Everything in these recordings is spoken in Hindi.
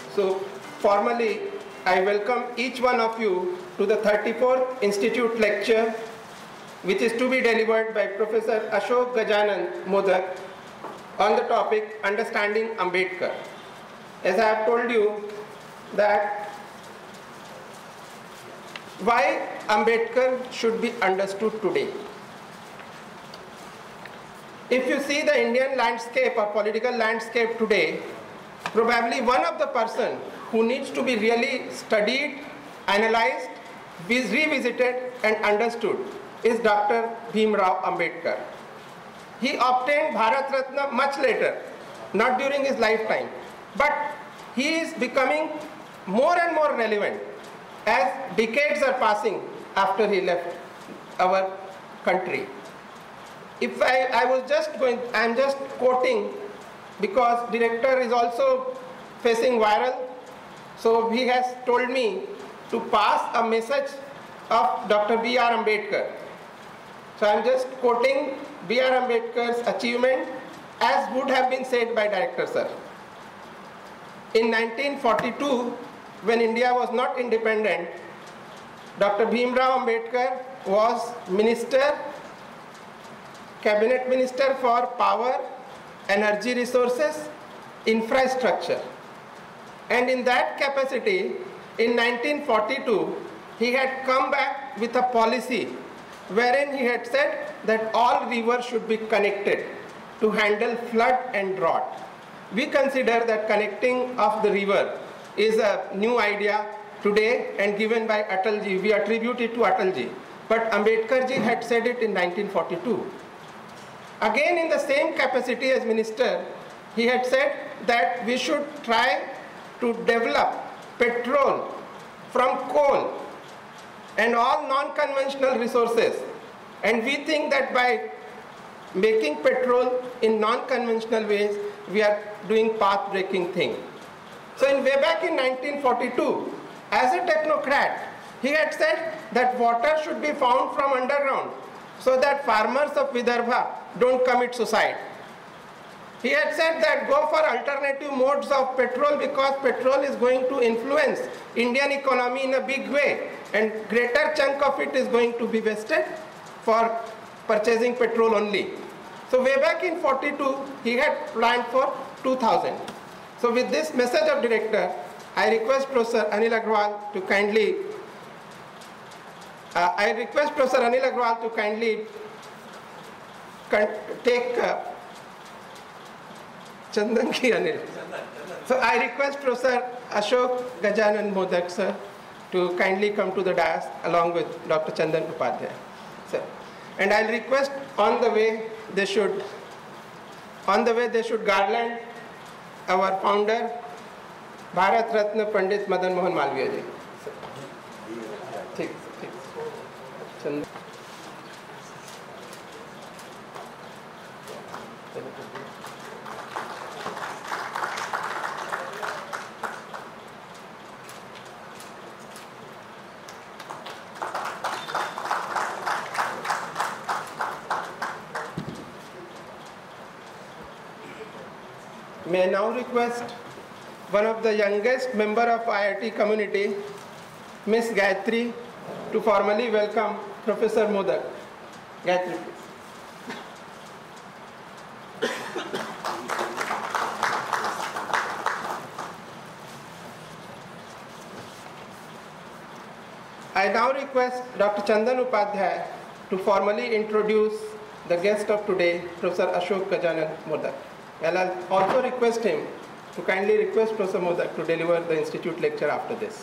So formally, I welcome each one of you to the 34th Institute lecture, which is to be delivered by Professor Ashok Gajanan Modak on the topic Understanding Ambedkar. As I have told you that why Ambedkar should be understood today. If you see the Indian landscape or political landscape today, probably one of the person who needs to be really studied, analyzed, revisited and understood is Dr. Bhimrao Ambedkar. He obtained Bharat Ratna much later, not during his lifetime, but he is becoming more and more relevant as decades are passing after he left our country. If I am just quoting because director is also facing viral, so he has told me to pass a message of Dr. B.R. Ambedkar. So I am just quoting B.R. Ambedkar's achievement as would have been said by director sir. In 1942, when India was not independent, Dr. Bhimrao Ambedkar was minister, cabinet minister for power, energy resources, infrastructure. And in that capacity, in 1942, he had come back with a policy wherein he had said that all rivers should be connected to handle flood and drought. We consider that connecting of the river is a new idea today and given by Atal Ji. We attribute it to Atal Ji. But Ambedkar Ji had said it in 1942. Again, in the same capacity as minister, he had said that we should try to develop petrol from coal and all non-conventional resources. And we think that by making petrol in non-conventional ways, we are doing path-breaking thing. So way back in 1942, as a technocrat, he had said that water should be found from underground so that farmers of Vidarbha don't commit suicide. He had said that go for alternative modes of petrol because petrol is going to influence Indian economy in a big way and greater chunk of it is going to be wasted for purchasing petrol only. So way back in 42, he had planned for 2000. So with this message of director, I request Professor Anil Agrawal to kindly take Chandan ki Anil. So I request Professor Ashok Gajanan Modak sir to kindly come to the dais along with Dr. Chandan Upadhyay. Sir. And I'll request on the way they should garland our founder Bharat Ratna Pandit Madan Mohan Malviya ji. ठीक. Chandan. May I now request one of the youngest member of IIT community, Miss Gayatri, to formally welcome Professor Modak. Gayatri, please. I now request Dr. Chandan Upadhyay to formally introduce the guest of today, Professor Ashok Gajanan Modak. And I'll also request him to kindly request Professor Modak to deliver the institute lecture after this.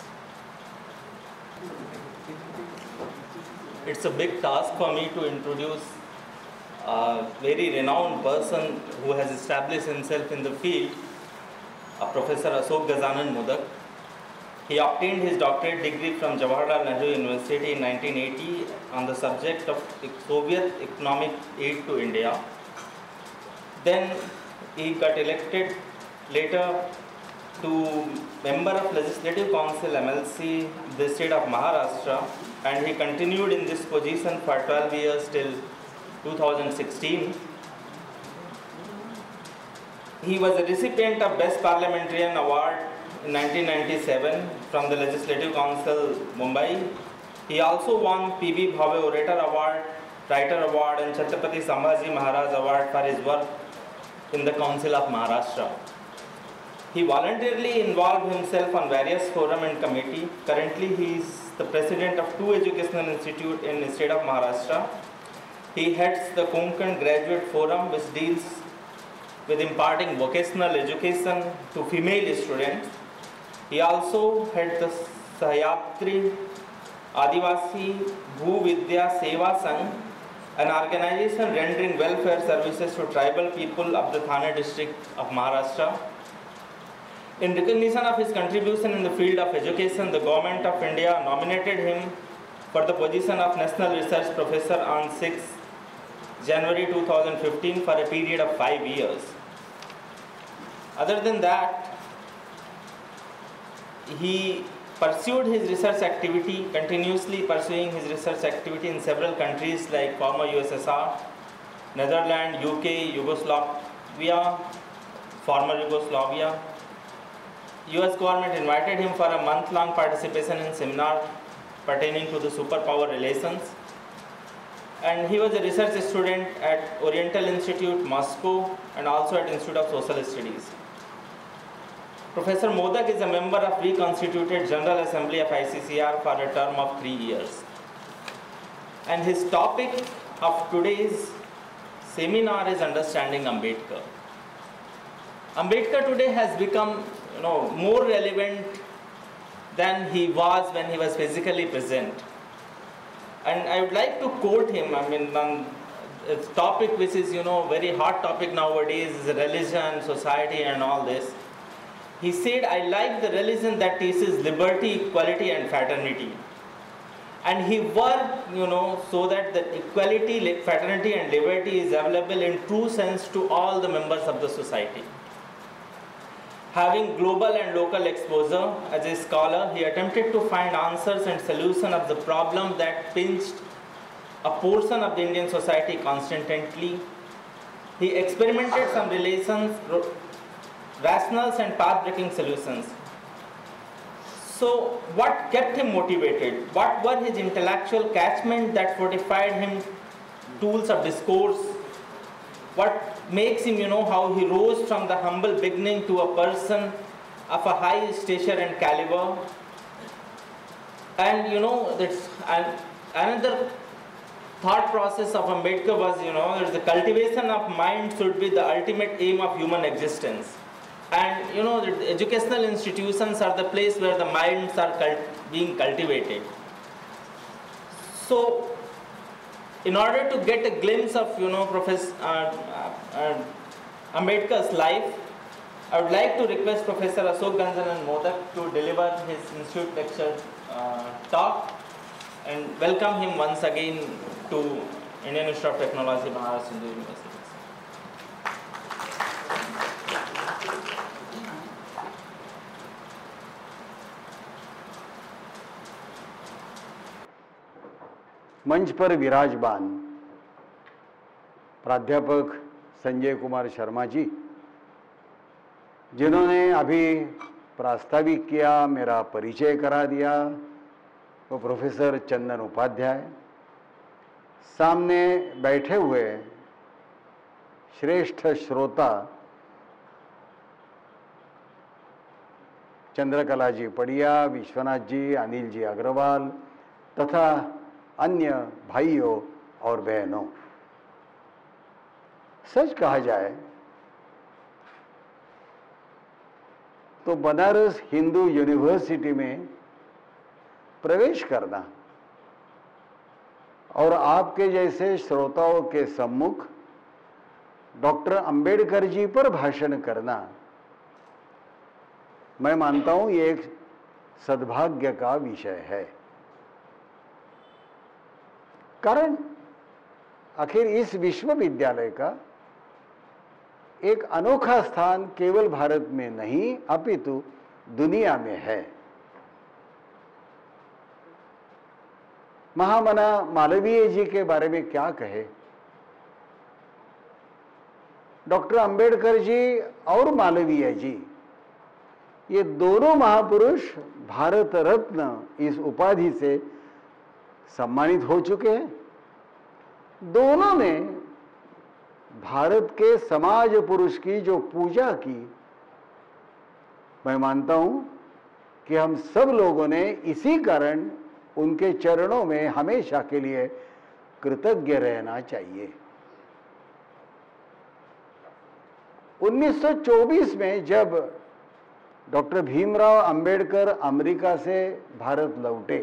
It's a big task for me to introduce a very renowned person who has established himself in the field, Professor Ashok Gajanan Modak. He obtained his doctorate degree from Jawaharlal Nehru University in 1980 on the subject of Soviet economic aid to India. Then he got elected later to member of Legislative Council MLC, the state of Maharashtra, and he continued in this position for 12 years till 2016. He was a recipient of Best Parliamentarian Award in 1997 from the Legislative Council, Mumbai. He also won P.B.Bhave Orator Award, Writer Award and Chhatrapati Sambhaji Maharaj Award for his work in the Council of Maharashtra. He voluntarily involved himself on various forums and committees. Currently, he is the president of 2 educational institutes in the state of Maharashtra. He heads the Konkan Graduate Forum, which deals with imparting vocational education to female students. He also heads the Sahyatri Adivasi Bhu Vidya Seva Sangh, an organization rendering welfare services to tribal people of the Thane district of Maharashtra. In recognition of his contribution in the field of education, the Government of India nominated him for the position of National Research Professor on 6 January 2015 for a period of 5 years. Other than that, he pursued his research activity, continuously pursuing his research activity in several countries like former USSR, Netherlands, UK, Yugoslavia, former Yugoslavia. US government invited him for a month-long participation in seminar pertaining to the superpower relations. And he was a research student at Oriental Institute, Moscow, and also at Institute of Social Studies. Professor Modak is a member of reconstituted General Assembly of ICCR for a term of 3 years. And his topic of today's seminar is Understanding Ambedkar. Ambedkar today has become more relevant than he was when he was physically present. And I would like to quote him, on a topic which is, very hot topic nowadays, is religion, society and all this. He said, I like the religion that teaches liberty, equality and fraternity. And he worked, so that the equality, fraternity and liberty is available in true sense to all the members of the society. Having global and local exposure, as a scholar, he attempted to find answers and solutions of the problem that pinched a portion of the Indian society constantly. He experimented some relations, rationals and path-breaking solutions. So what kept him motivated? What were his intellectual catchment that fortified him, tools of discourse? What makes him, how he rose from the humble beginning to a person of a high stature and caliber. And another thought process of Ambedkar was, the cultivation of mind should be the ultimate aim of human existence. And the educational institutions are the place where the minds are being cultivated. So in order to get a glimpse of Professor Ambedkar's life, I would like to request Professor Ashok Gajanan Modak to deliver his institute lecture talk, and welcome him once again to Indian Institute of Technology, Maharashtra University. मंच पर विराजमान प्राध्यापक संजय कुमार शर्मा जी, जिन्होंने अभी प्रास्ताविक किया, मेरा परिचय करा दिया, वो प्रोफेसर चंदन उपाध्याय, सामने बैठे हुए श्रेष्ठ श्रोता चंद्रकला जी पड़िया, विश्वनाथ जी, अनिल जी अग्रवाल तथा अन्य भाइयों और बहनों, सच कहा जाए तो बनारस हिंदू यूनिवर्सिटी में प्रवेश करना और आपके जैसे श्रोताओं के सम्मुख डॉक्टर अंबेडकर जी पर भाषण करना, मैं मानता हूं ये एक सद्भाग्य का विषय है। कारण आखिर इस विश्वविद्यालय का एक अनोखा स्थान केवल भारत में नहीं अपितु दुनिया में है। महामना मालवीय जी के बारे में क्या कहे, डॉक्टर अंबेडकर जी और मालवीय जी ये दोनों महापुरुष भारत रत्न इस उपाधि से सम्मानित हो चुके हैं। दोनों ने भारत के समाज पुरुष की जो पूजा की, मैं मानता हूं कि हम सब लोगों ने इसी कारण उनके चरणों में हमेशा के लिए कृतज्ञ रहना चाहिए। 1924 में जब डॉक्टर भीमराव अंबेडकर अमेरिका से भारत लौटे,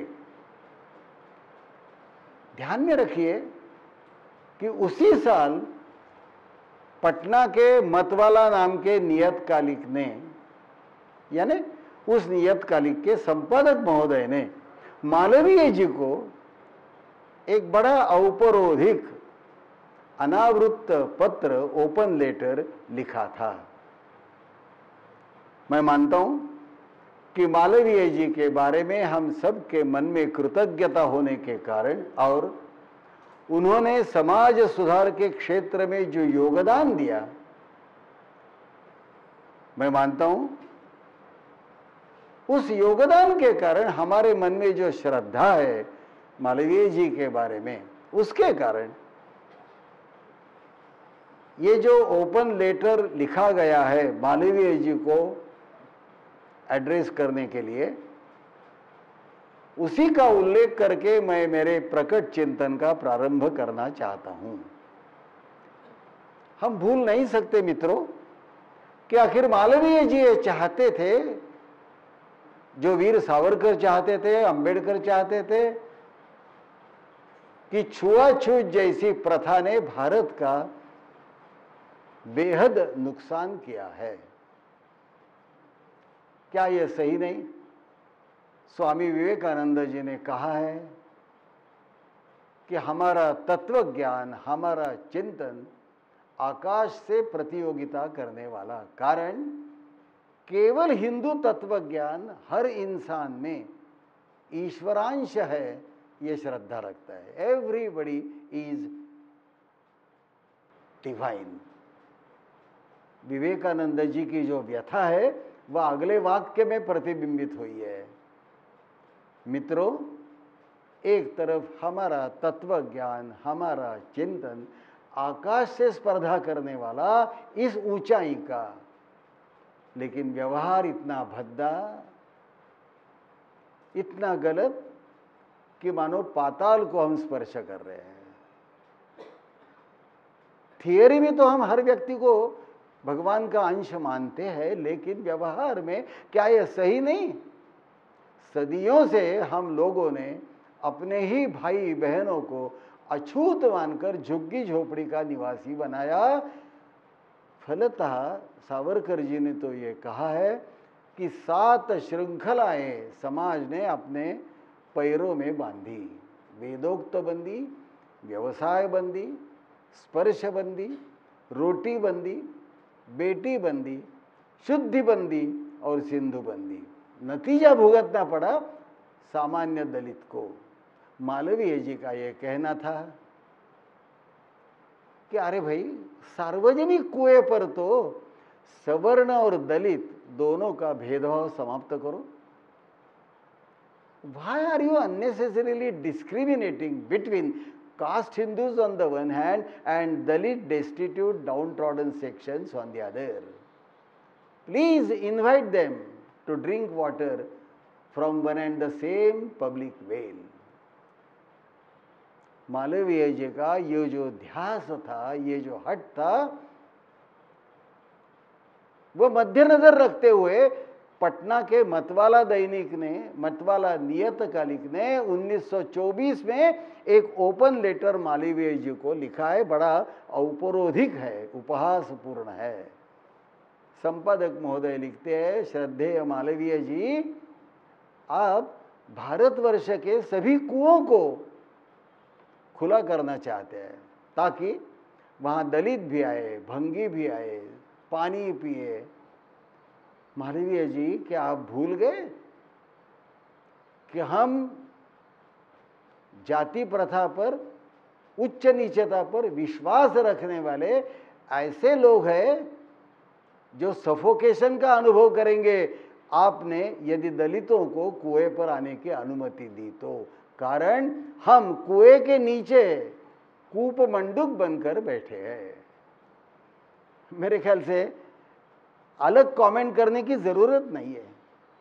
ध्यान में रखिए कि उसी साल पटना के मतवाला नाम के नियतकालिक ने, यानी उस नियतकालिक के संपादक महोदय ने मालवीय जी को एक बड़ा औपरोधिक अनावृत पत्र, ओपन लेटर लिखा था। मैं मानता हूं कि मालवीय जी के बारे में हम सब के मन में कृतज्ञता होने के कारण और उन्होंने समाज सुधार के क्षेत्र में जो योगदान दिया, मैं मानता हूं उस योगदान के कारण हमारे मन में जो श्रद्धा है मालवीय जी के बारे में, उसके कारण ये जो ओपन लेटर लिखा गया है मालवीय जी को एड्रेस करने के लिए, उसी का उल्लेख करके मैं मेरे प्रकट चिंतन का प्रारंभ करना चाहता हूं। हम भूल नहीं सकते मित्रों कि आखिर मालवीय जी ये चाहते थे जो वीर सावरकर चाहते थे, अंबेडकर चाहते थे, कि छुआछूत जैसी प्रथा ने भारत का बेहद नुकसान किया है। क्या यह सही नहीं? स्वामी विवेकानंद जी ने कहा है कि हमारा तत्व ज्ञान, हमारा चिंतन आकाश से प्रतियोगिता करने वाला, कारण केवल हिंदू तत्व ज्ञान हर इंसान में ईश्वरांश है, ये श्रद्धा रखता है। Everybody is divine. Vivekananda ji की जो व्यथा है वह अगले वाक्य में प्रतिबिंबित हुई है। मित्रों, एक तरफ हमारा तत्व ज्ञान, हमारा चिंतन आकाश से स्पर्धा करने वाला इस ऊंचाई का, लेकिन व्यवहार इतना भद्दा, इतना गलत कि मानो पाताल को हम स्पर्श कर रहे हैं। थियरी में तो हम हर व्यक्ति को भगवान का अंश मानते हैं, लेकिन व्यवहार में क्या यह सही नहीं? सदियों से हम लोगों ने अपने ही भाई बहनों को अछूत मानकर झुग्गी झोपड़ी का निवासी बनाया। फलतः सावरकर जी ने तो ये कहा है कि 7 श्रृंखलाएं समाज ने अपने पैरों में बांधी। वेदोक्त बंदी, व्यवसाय बंदी, स्पर्श बंदी, रोटी बंदी, बेटी बंदी, शुद्धि बंदी और सिंधु बंदी। नतीजा भुगतना पड़ा सामान्य दलित को। मालवीय जी का यह कहना था कि अरे भाई, सार्वजनिक कुएं पर तो सवर्ण और दलित दोनों का भेदभाव समाप्त करो। Why are you unnecessarily discriminating between caste Hindus on the one hand and Dalit destitute downtrodden sections on the other? Please invite them to drink water from one and the same public well. Malviya जी का ये जो ध्यास था, ये जो हट था, वो मद्देनजर रखते हुए पटना के मतवाला दैनिक ने, मतवाला नियतकालिक ने 1924 में एक ओपन लेटर मालवीय जी को लिखा है। बड़ा औपरोधिक है, उपहासपूर्ण है। संपादक महोदय लिखते हैं, श्रद्धेय मालवीय जी, आप भारतवर्ष के सभी कुओं को खुला करना चाहते हैं ताकि वहाँ दलित भी आए, भंगी भी आए, पानी पिए। मालवीय जी, क्या आप भूल गए कि हम जाति प्रथा पर, उच्च नीचता पर विश्वास रखने वाले ऐसे लोग हैं जो सफोकेशन का अनुभव करेंगे आपने यदि दलितों को कुएं पर आने की अनुमति दी तो, कारण हम कुएं के नीचे कूप मंडूक बनकर बैठे हैं। मेरे ख्याल से अलग कमेंट करने की जरूरत नहीं है।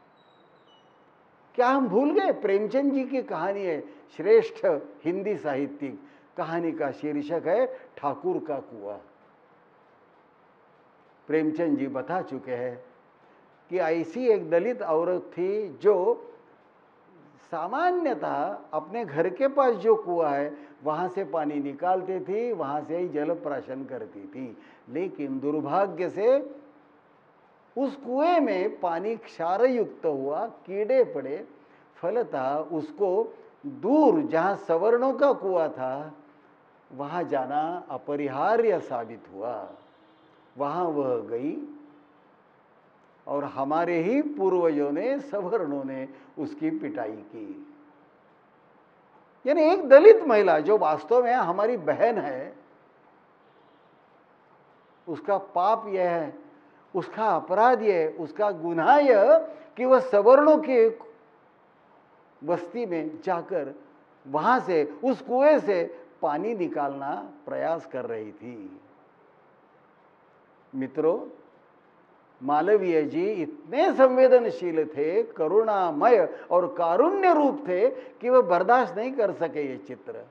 क्या हम भूल गए? प्रेमचंद जी की कहानी है, श्रेष्ठ हिंदी साहित्यिक। कहानी का शीर्षक है ठाकुर का कुआं। प्रेमचंद जी बता चुके हैं कि ऐसी एक दलित औरत थी जो सामान्यतः अपने घर के पास जो कुआं है वहां से पानी निकालती थी, वहां से ही जल प्राशन करती थी। लेकिन दुर्भाग्य से उस कुएं में पानी क्षारयुक्त हुआ, कीड़े पड़े, फलतः उसको दूर जहां सवर्णों का कुआं था वहां जाना अपरिहार्य साबित हुआ। वहां वह गई और हमारे ही पूर्वजों ने, सवर्णों ने उसकी पिटाई की। यानी एक दलित महिला जो वास्तव में हमारी बहन है, उसका पाप यह है, उसका अपराध यह, उसका गुनाह यह कि वह सवर्णों के बस्ती में जाकर वहां से, उस कुएं से पानी निकालना प्रयास कर रही थी। मित्रों, मालवीय जी इतने संवेदनशील थे, करुणामय और कारुण्य रूप थे कि वह बर्दाश्त नहीं कर सके ये चित्र।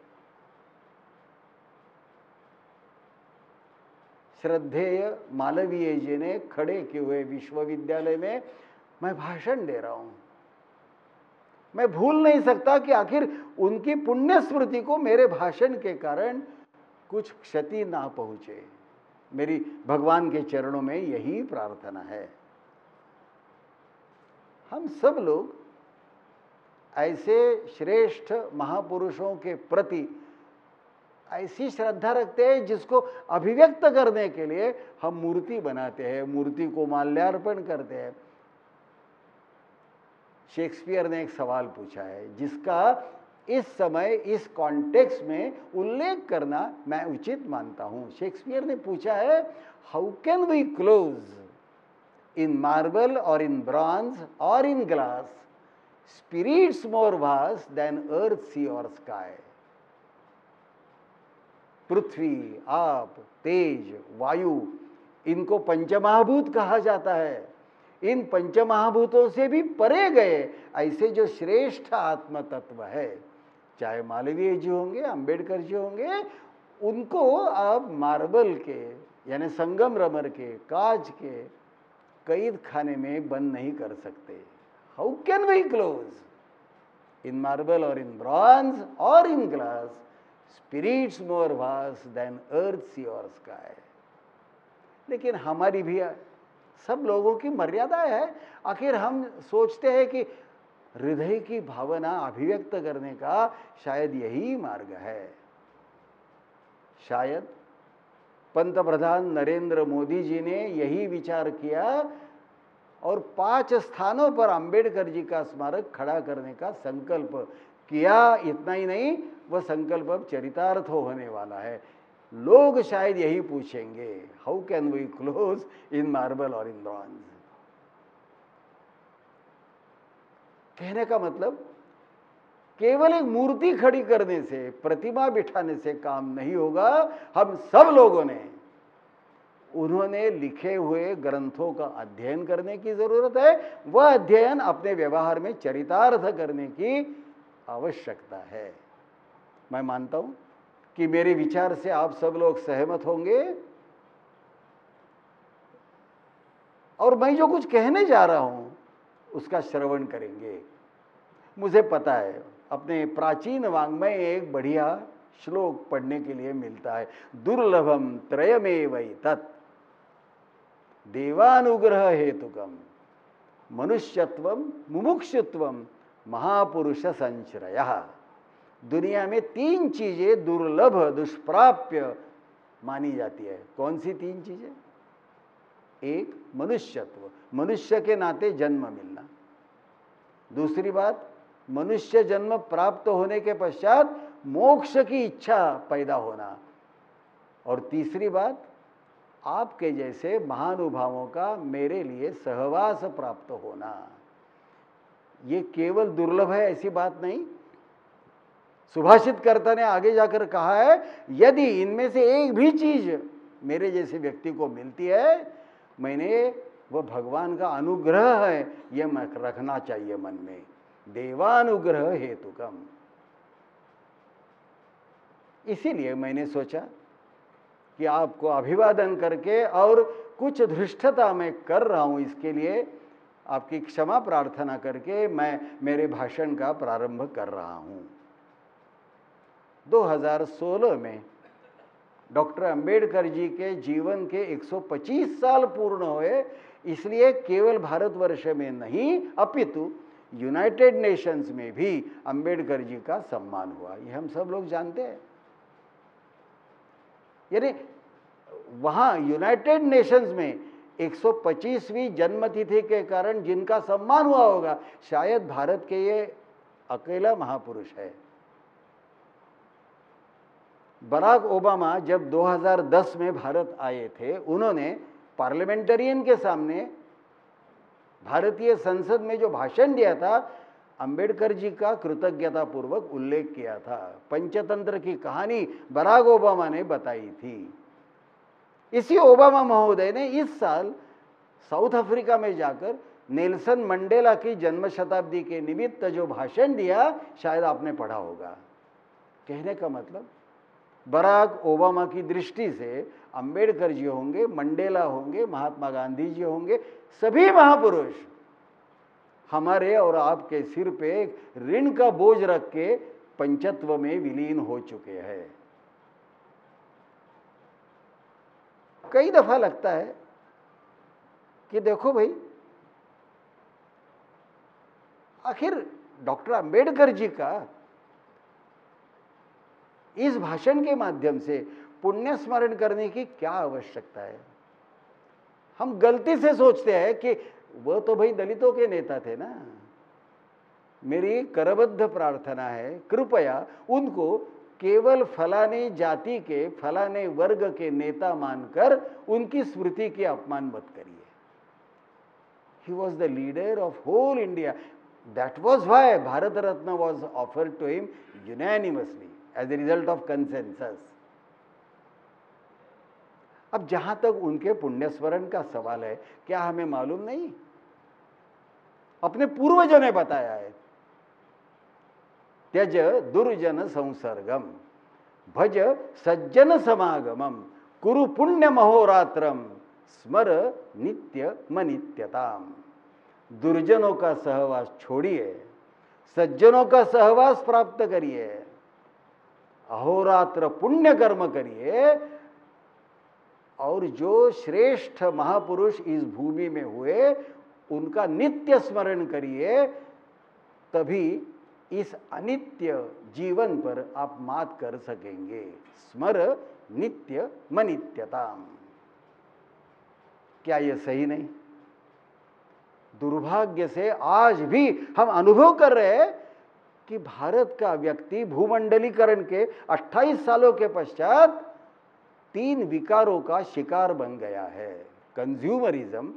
श्रद्धेय मालवीय जी ने खड़े किए हुए विश्वविद्यालय में मैं भाषण दे रहा हूं। मैं भूल नहीं सकता कि आखिर उनकी पुण्य स्मृति को मेरे भाषण के कारण कुछ क्षति ना पहुंचे। मेरी भगवान के चरणों में यही प्रार्थना है। हम सब लोग ऐसे श्रेष्ठ महापुरुषों के प्रति ऐसी श्रद्धा रखते हैं जिसको अभिव्यक्त करने के लिए हम मूर्ति बनाते हैं, मूर्ति को माल्यार्पण करते हैं। शेक्सपियर ने एक सवाल पूछा है जिसका इस समय इस कॉन्टेक्स्ट में उल्लेख करना मैं उचित मानता हूं। शेक्सपियर ने पूछा है, how can we close in marble और इन ब्रॉन्ज और in glass spirits more vast than earth, sea और स्काई। पृथ्वी, आप, तेज, वायु, इनको पंचमहाभूत कहा जाता है। इन पंचमहाभूतों से भी परे गए ऐसे जो श्रेष्ठ आत्म तत्व है, चाहे मालवीय जी होंगे, अंबेडकर जी होंगे, उनको आप मार्बल के यानी संगमरमर के, कांच के कैद खाने में बंद नहीं कर सकते। How can we close in marble और इन ब्रॉन्ज और in glass spirits more vast than earth, sea और स्काई। लेकिन हमारी भी, सब लोगों की मर्यादा है। आखिर हम सोचते हैं कि हृदय की भावना अभिव्यक्त करने का शायद यही मार्ग है। शायद पंतप्रधान नरेंद्र मोदी जी ने यही विचार किया और 5 स्थानों पर अंबेडकर जी का स्मारक खड़ा करने का संकल्प किया। इतना ही नहीं, वह संकल्प अब चरितार्थ होने वाला है। लोग शायद यही पूछेंगे, how can we close in marble और इन ब्रॉन्ज। कहने का मतलब केवल एक मूर्ति खड़ी करने से, प्रतिमा बिठाने से काम नहीं होगा। हम सब लोगों ने उन्होंने लिखे हुए ग्रंथों का अध्ययन करने की जरूरत है। वह अध्ययन अपने व्यवहार में चरितार्थ करने की आवश्यकता है। मैं मानता हूं कि मेरे विचार से आप सब लोग सहमत होंगे और मैं जो कुछ कहने जा रहा हूं उसका श्रवण करेंगे। मुझे पता है, अपने प्राचीन वाङ्मय एक बढ़िया श्लोक पढ़ने के लिए मिलता है, दुर्लभम त्रयमेवैतत् देवानुग्रह हेतुकम मनुष्यत्वम मुमुक्षुत्वम महापुरुष संश्रयः। दुनिया में 3 चीजें दुर्लभ, दुष्प्राप्य मानी जाती है। कौन सी 3 चीजें? एक, मनुष्यत्व, मनुष्य के नाते जन्म मिलना। दूसरी बात, मनुष्य जन्म प्राप्त होने के पश्चात मोक्ष की इच्छा पैदा होना। और तीसरी बात, आपके जैसे महानुभावों का मेरे लिए सहवास प्राप्त होना। ये केवल दुर्लभ है ऐसी बात नहीं। सुभाषितकर्ता ने आगे जाकर कहा है, यदि इनमें से एक भी चीज मेरे जैसे व्यक्ति को मिलती है, मैंने वह भगवान का अनुग्रह है यह रखना चाहिए मन में, देवानुग्रह हेतुकम। इसीलिए मैंने सोचा कि आपको अभिवादन करके और कुछ धृष्टता मैं कर रहा हूं, इसके लिए आपकी क्षमा प्रार्थना करके मैं मेरे भाषण का प्रारंभ कर रहा हूं। 2016 में डॉक्टर अंबेडकर जी के जीवन के 125 साल पूर्ण हुए, इसलिए केवल भारतवर्ष में नहीं अपितु यूनाइटेड नेशंस में भी अंबेडकर जी का सम्मान हुआ, ये हम सब लोग जानते हैं। यानी वहां यूनाइटेड नेशंस में 125वीं जन्मतिथि के कारण जिनका सम्मान हुआ होगा, शायद भारत के ये अकेला महापुरुष है। बराक ओबामा जब 2010 में भारत आए थे, उन्होंने पार्लियामेंटेरियन के सामने भारतीय संसद में जो भाषण दिया था, अंबेडकर जी का कृतज्ञतापूर्वक उल्लेख किया था। पंचतंत्र की कहानी बराक ओबामा ने बताई थी। इसी ओबामा महोदय ने इस साल साउथ अफ्रीका में जाकर नेल्सन मंडेला की जन्म शताब्दी के निमित्त जो भाषण दिया, शायद आपने पढ़ा होगा। कहने का मतलब, बराक ओबामा की दृष्टि से अंबेडकर जी होंगे, मंडेला होंगे, महात्मा गांधी जी होंगे, सभी महापुरुष हमारे और आपके सिर पे ऋण का बोझ रख के पंचत्व में विलीन हो चुके हैं। कई दफा लगता है कि देखो भाई, आखिर डॉक्टर अंबेडकर जी का इस भाषण के माध्यम से पुण्य स्मरण करने की क्या आवश्यकता है। हम गलती से सोचते हैं कि वो तो भाई दलितों के नेता थे ना। मेरी करबद्ध प्रार्थना है, कृपया उनको केवल फलाने जाति के, फलाने वर्ग के नेता मानकर उनकी स्मृति की अपमान मत करिए। He was the leader of whole India. That was why Bharat Ratna was offered to him unanimously as a result of consensus. अब जहां तक उनके पुण्य स्मरण का सवाल है, क्या हमें मालूम नहीं? अपने पूर्वजों ने बताया है, त्यज दुर्जन संसर्गम भज सज्जन समागमम कुरु पुण्य महोरात्रम स्मर नित्य मनित्यताम। दुर्जनों का सहवास छोड़िए, सज्जनों का सहवास प्राप्त करिए, अहोरात्र पुण्य कर्म करिए, और जो श्रेष्ठ महापुरुष इस भूमि में हुए उनका नित्य स्मरण करिए, तभी इस अनित्य जीवन पर आप मात कर सकेंगे। स्मर नित्य मनित्यताम। क्या यह सही नहीं? दुर्भाग्य से आज भी हम अनुभव कर रहे हैं कि भारत का व्यक्ति भूमंडलीकरण के 28 सालों के पश्चात 3 विकारों का शिकार बन गया है। Consumerism,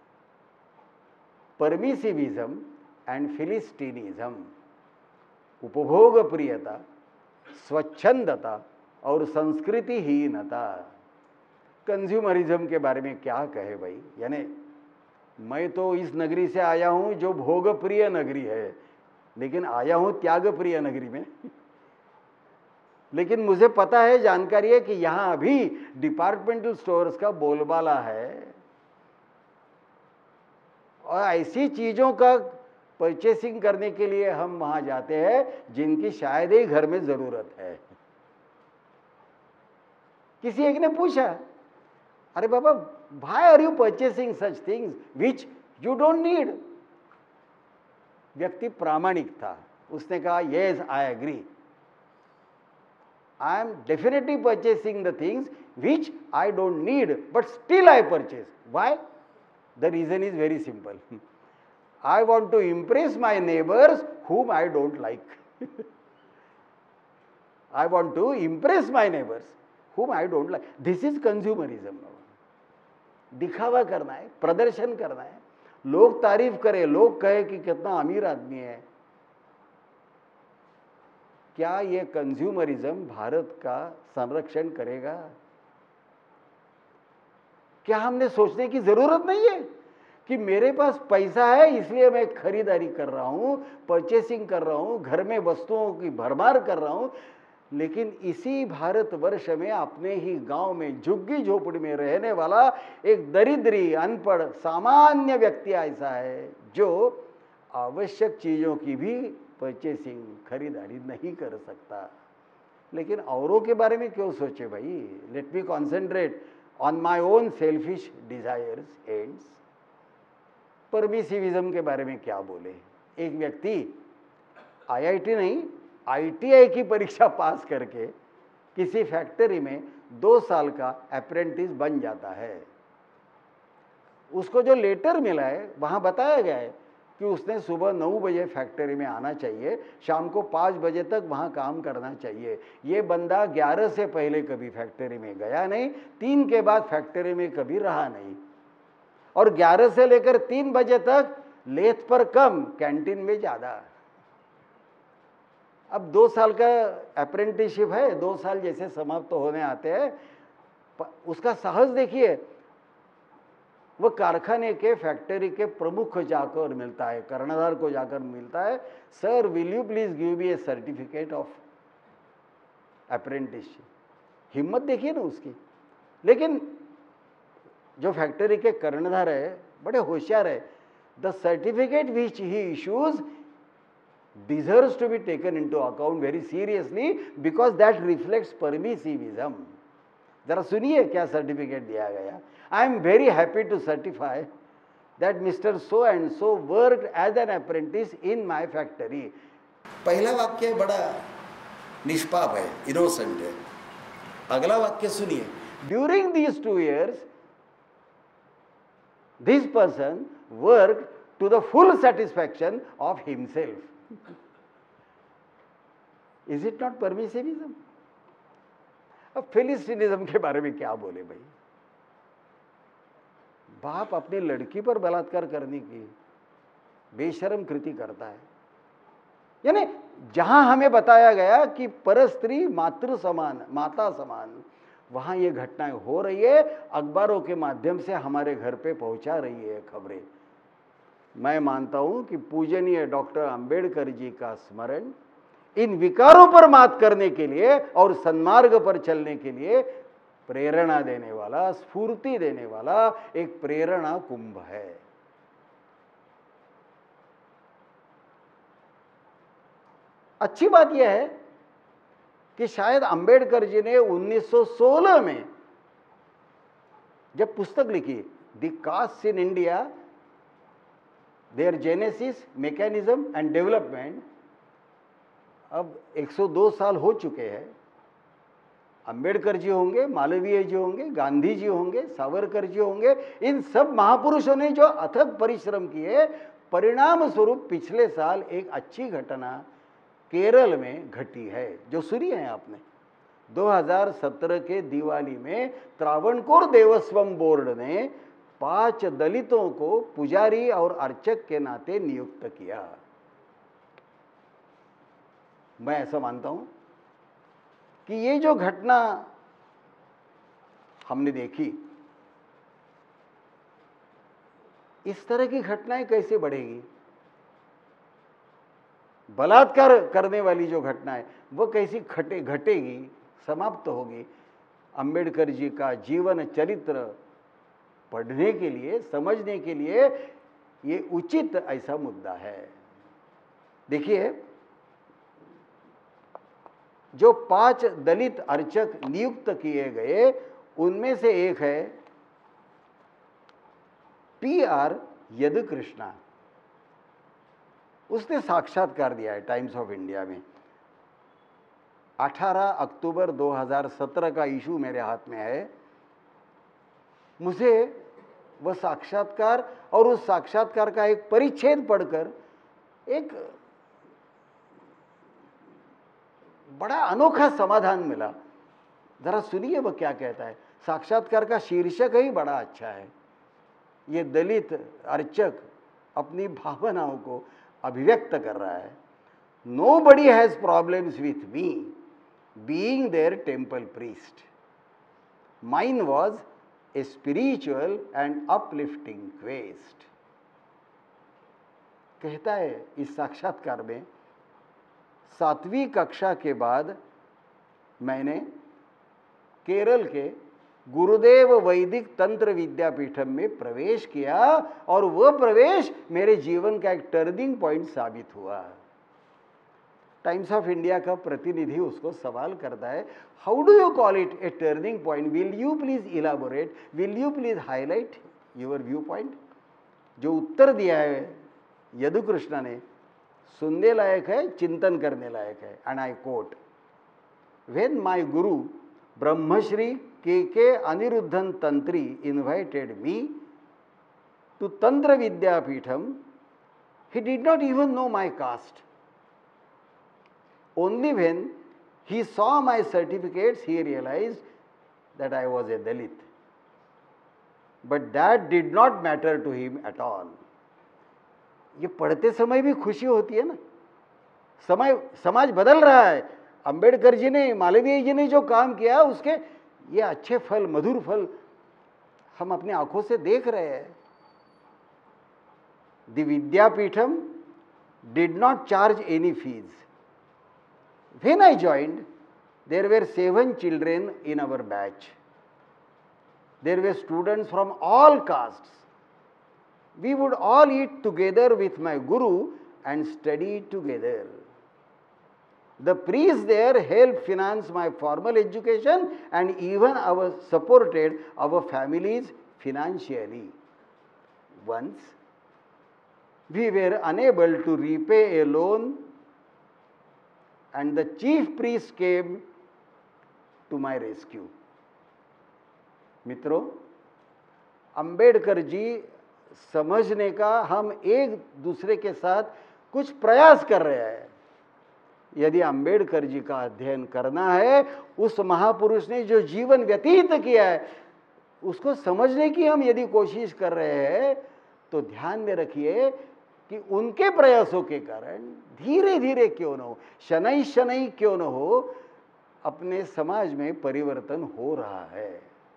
permissivism and philistinism. उपभोग प्रियता, स्वच्छंदता और संस्कृतिहीनता। कंज्यूमरिज्म के बारे में क्या कहे भाई। यानी मैं तो इस नगरी से आया हूं जो भोग प्रिय नगरी है, लेकिन आया हूं त्याग प्रिय नगरी में। लेकिन मुझे पता है, जानकारी है कि यहां अभी डिपार्टमेंटल स्टोर्स का बोलबाला है और ऐसी चीजों का परचेसिंग करने के लिए हम वहां जाते हैं जिनकी शायद ही घर में जरूरत है। किसी एक ने पूछा, अरे बाबा, why are you purchasing such things which you don't need? व्यक्ति प्रामाणिक था, उसने कहा, yes, I agree. I am definitely purchasing the things which I don't need, but still I purchase. Why? The reason is very simple. I want to impress my neighbors whom I don't like. I want to impress my neighbors whom I don't like. This is consumerism. दिखावा करना है, प्रदर्शन करना है, लोग तारीफ करें, लोग कहे कि कितना अमीर आदमी है। क्या ये कंज्यूमरिज्म भारत का संरक्षण करेगा? क्या हमने सोचने की जरूरत नहीं है कि मेरे पास पैसा है इसलिए मैं खरीदारी कर रहा हूं, परचेसिंग कर रहा हूं, घर में वस्तुओं की भरमार कर रहा हूं, लेकिन इसी भारतवर्ष में अपने ही गांव में झुग्गी झोपड़ी में रहने वाला एक दरिद्री अनपढ़ सामान्य व्यक्ति ऐसा है जो आवश्यक चीजों की भी परचेसिंग खरीदारी नहीं कर सकता। लेकिन औरों के बारे में क्यों सोचे भाई? Let me concentrate on my own selfish desires ends. Permissivism के बारे में क्या बोले? एक व्यक्ति आईआईटी नहीं आईटीआई की परीक्षा पास करके किसी फैक्ट्री में 2 साल का अप्रेंटिस बन जाता है। उसको जो लेटर मिला है वहां बताया गया है कि उसने सुबह 9 बजे फैक्ट्री में आना चाहिए, शाम को 5 बजे तक वहां काम करना चाहिए। ये बंदा 11 से पहले कभी फैक्ट्री में गया नहीं, 3 के बाद फैक्ट्री में कभी रहा नहीं, और 11 से लेकर 3 बजे तक लेथ पर कम, कैंटीन में ज्यादा। अब 2 साल का अप्रेंटिसशिप है, 2 साल जैसे समाप्त होने आते हैं, उसका साहस देखिए। वो कारखाने के फैक्ट्री के प्रमुख को जाकर मिलता है, कर्णधार को जाकर मिलता है, sir will you please give me a certificate of apprenticeship. हिम्मत देखिए ना उसकी। लेकिन जो फैक्ट्री के कर्णधार है बड़े होशियार है। The certificate which he issues deserves to be taken into account very seriously because that reflects permissivism. जरा सुनिए क्या सर्टिफिकेट दिया गया। I am very happy to certify that Mr. So and so worked as an apprentice in my factory. पहला वाक्य बड़ा निष्पाप है, इनोसेंट है। अगला वाक्य सुनिए, During these 2 years, this person worked to the full satisfaction of himself. Is it not permissivism? अब फिलिस्टीनिज्म के बारे में क्या बोले भाई? बाप अपनी लड़की पर बलात्कार करने की बेशर्म कृति करता है। यानी जहां हमें बताया गया कि परस्त्री मातृ समान, माता समान, वहां ये घटनाएं हो रही है, अखबारों के माध्यम से हमारे घर पे पहुंचा रही है खबरें। मैं मानता हूं कि पूजनीय डॉक्टर अंबेडकर जी का स्मरण इन विकारों पर मात करने के लिए और सन्मार्ग पर चलने के लिए प्रेरणा देने वाला, स्फूर्ति देने वाला एक प्रेरणा कुंभ है। अच्छी बात यह है कि शायद अंबेडकर जी ने 1916 में जब पुस्तक लिखी the caste in India, their genesis, mechanism and development, अब 102 साल हो चुके हैं। अंबेडकर जी होंगे, मालवीय जी होंगे, गांधी जी होंगे, सावरकर जी होंगे, इन सब महापुरुषों ने जो अथक परिश्रम किए, परिणाम स्वरूप पिछले साल एक अच्छी घटना केरल में घटी है जो सुनी है आपने। 2017 के दिवाली में त्रावणकोर देवस्वम बोर्ड ने 5 दलितों को पुजारी और अर्चक के नाते नियुक्त किया। मैं ऐसा मानता हूं कि ये जो घटना हमने देखी, इस तरह की घटनाएं कैसे बढ़ेगी? बलात्कार करने वाली जो घटना है वो कैसी घटेगी, समाप्त होगी? अंबेडकर जी का जीवन चरित्र पढ़ने के लिए, समझने के लिए ये उचित ऐसा मुद्दा है। देखिए, जो 5 दलित अर्चक नियुक्त किए गए उनमें से एक है PR यदुकृष्णा। उसने साक्षात्कार दिया है टाइम्स ऑफ इंडिया में। 18 अक्टूबर 2017 का इशू मेरे हाथ में है। मुझे वह साक्षात्कार और उस साक्षात्कार का एक परिच्छेद पढ़कर एक बड़ा अनोखा समाधान मिला। जरा सुनिए वह क्या कहता है। साक्षात्कार का शीर्षक ही बड़ा अच्छा है। ये दलित अर्चक अपनी भावनाओं को अभिव्यक्त कर रहा है। Nobody has problems with me being their temple priest. Mine was a spiritual and uplifting quest. कहता है इस साक्षात्कार में, 7वीं कक्षा के बाद मैंने केरल के गुरुदेव वैदिक तंत्र विद्यापीठम में प्रवेश किया और वह प्रवेश मेरे जीवन का एक टर्निंग पॉइंट साबित हुआ। टाइम्स ऑफ इंडिया का प्रतिनिधि उसको सवाल करता है, how do you call it a turning point, will you please elaborate, will you please highlight your view point. जो उत्तर दिया है यदुकृष्ण ने सुनने लायक है, चिंतन करने लायक है। And I quote, when my guru Brahmashri K Anirudhan Tantri invited me to Tantra Vidyapeetham, he did not even know my caste. Only when he saw my certificates, he realized that I was a Dalit. But that did not matter to him at all. ये पढ़ते समय भी खुशी होती है ना, समाज बदल रहा है। अंबेडकर जी ने, मालवीय जी ने जो काम किया उसके ये अच्छे फल, मधुर फल हम अपनी आंखों से देख रहे हैं। The Vidyapitham did not charge any fees. When I joined, there were 7 children in our batch. There were students from all castes. We would all eat together with my guru and study together. The priests there helped finance my formal education and even supported our families financially. Once, we were unable to repay a loan and the chief priest came to my rescue. मित्रों, अंबेडकर जी समझने का हम एक दूसरे के साथ कुछ प्रयास कर रहे हैं। यदि अंबेडकर जी का अध्ययन करना है, उस महापुरुष ने जो जीवन व्यतीत किया है उसको समझने की हम यदि कोशिश कर रहे हैं, तो ध्यान में रखिए कि उनके प्रयासों के कारण धीरे धीरे क्यों न हो, शनै शनै क्यों न हो, अपने समाज में परिवर्तन हो रहा है।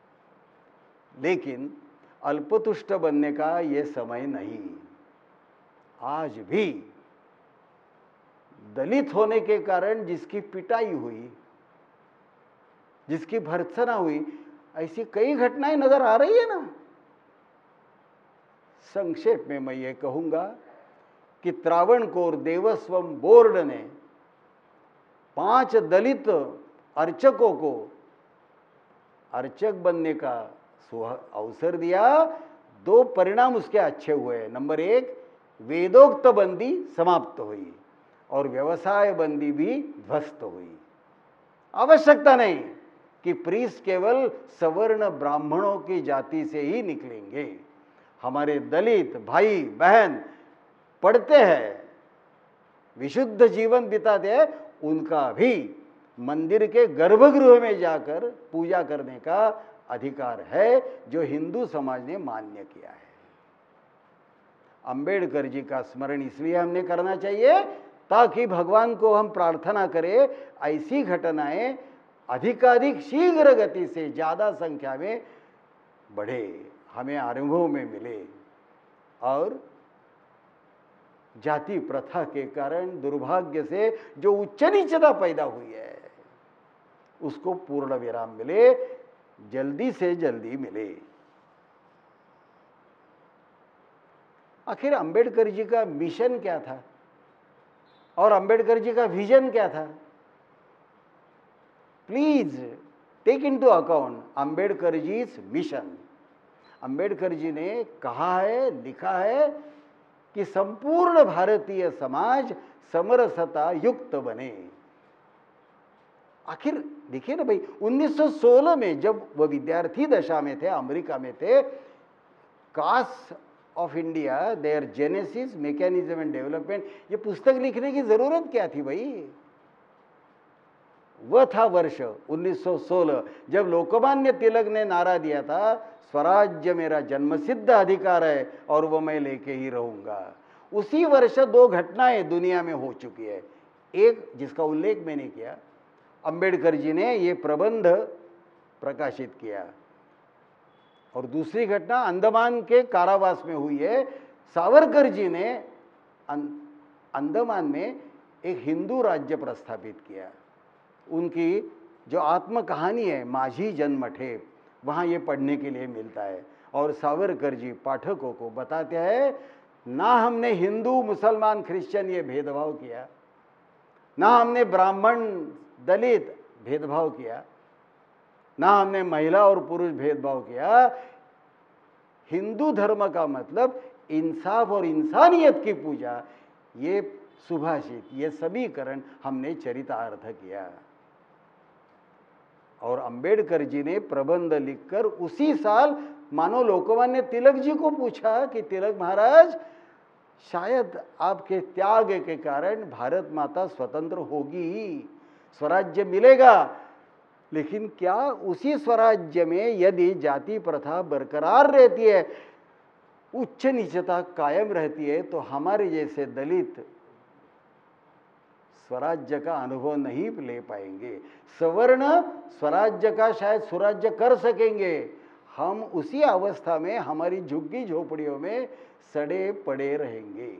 लेकिन अल्पतुष्ट बनने का ये समय नहीं। आज भी दलित होने के कारण जिसकी पिटाई हुई, जिसकी भर्त्सना हुई, ऐसी कई घटनाएं नजर आ रही है ना। संक्षेप में मैं ये कहूंगा कि त्रावणकोर देवस्वम बोर्ड ने 5 दलित अर्चकों को अर्चक बनने का अवसर दिया। 2 परिणाम उसके अच्छे हुए। नंबर 1, वेदोक्त बंदी समाप्त हुई और व्यवसाय बंदी भी ध्वस्त हुई। आवश्यकता नहीं कि प्रीस्ट केवल सवर्ण ब्राह्मणों की जाति से ही निकलेंगे। हमारे दलित भाई बहन पढ़ते हैं, विशुद्ध जीवन बिताते हैं, उनका भी मंदिर के गर्भगृह में जाकर पूजा करने का अधिकार है, जो हिंदू समाज ने मान्य किया है। अंबेडकर जी का स्मरण इसलिए हमने करना चाहिए ताकि भगवान को हम प्रार्थना करें ऐसी घटनाएं अधिकाधिक शीघ्र गति से ज्यादा संख्या में बढ़े, हमें अनुभव में मिले और जाति प्रथा के कारण दुर्भाग्य से जो उच्च नीचता पैदा हुई है उसको पूर्ण विराम मिले, जल्दी से जल्दी मिले। आखिर अंबेडकर जी का मिशन क्या था और अंबेडकर जी का विजन क्या था? Please take into account Ambedkar ji mission. Ambedkar ji ने कहा है, लिखा है कि संपूर्ण भारतीय समाज समरसता युक्त बने। आखिर देखिए ना भाई, 1916 में जब वह विद्यार्थी दशा में थे, अमेरिका में थे, caste of India, their genesis, mechanism and development, ये पुस्तक लिखने की जरूरत क्या थी भाई? वह था वर्ष 1916, जब लोकमान्य तिलक ने नारा दिया था, स्वराज्य मेरा जन्मसिद्ध अधिकार है और वो मैं लेके ही रहूंगा। उसी वर्ष 2 घटनाएं दुनिया में हो चुकी है। एक जिसका उल्लेख मैंने किया, अंबेडकर जी ने ये प्रबंध प्रकाशित किया, और दूसरी घटना अंडमान के कारावास में हुई है। सावरकर जी ने अंडमान में एक हिंदू राज्य प्रस्थापित किया। उनकी जो आत्मकहानी है माझी जन्मठे, वहाँ ये पढ़ने के लिए मिलता है। और सावरकर जी पाठकों को बताते हैं, ना हमने हिंदू मुसलमान क्रिश्चियन ये भेदभाव किया, ना हमने ब्राह्मण दलित भेदभाव किया, ना हमने महिला और पुरुष भेदभाव किया। हिंदू धर्म का मतलब इंसाफ और इंसानियत की पूजा, ये सुभाषित, ये समीकरण हमने चरितार्थ किया। और अंबेडकर जी ने प्रबंध लिखकर उसी साल मानो लोकमान्य तिलक जी को पूछा कि तिलक महाराज, शायद आपके त्याग के कारण भारत माता स्वतंत्र होगी, स्वराज्य मिलेगा, लेकिन क्या उसी स्वराज्य में यदि जाति प्रथा बरकरार रहती है, उच्च नीचता कायम रहती है, तो हमारे जैसे दलित स्वराज्य का अनुभव नहीं ले पाएंगे। सवर्ण स्वराज्य का शायद सुराज्य कर सकेंगे, हम उसी अवस्था में हमारी झुग्गी झोपड़ियों में सड़े पड़े रहेंगे।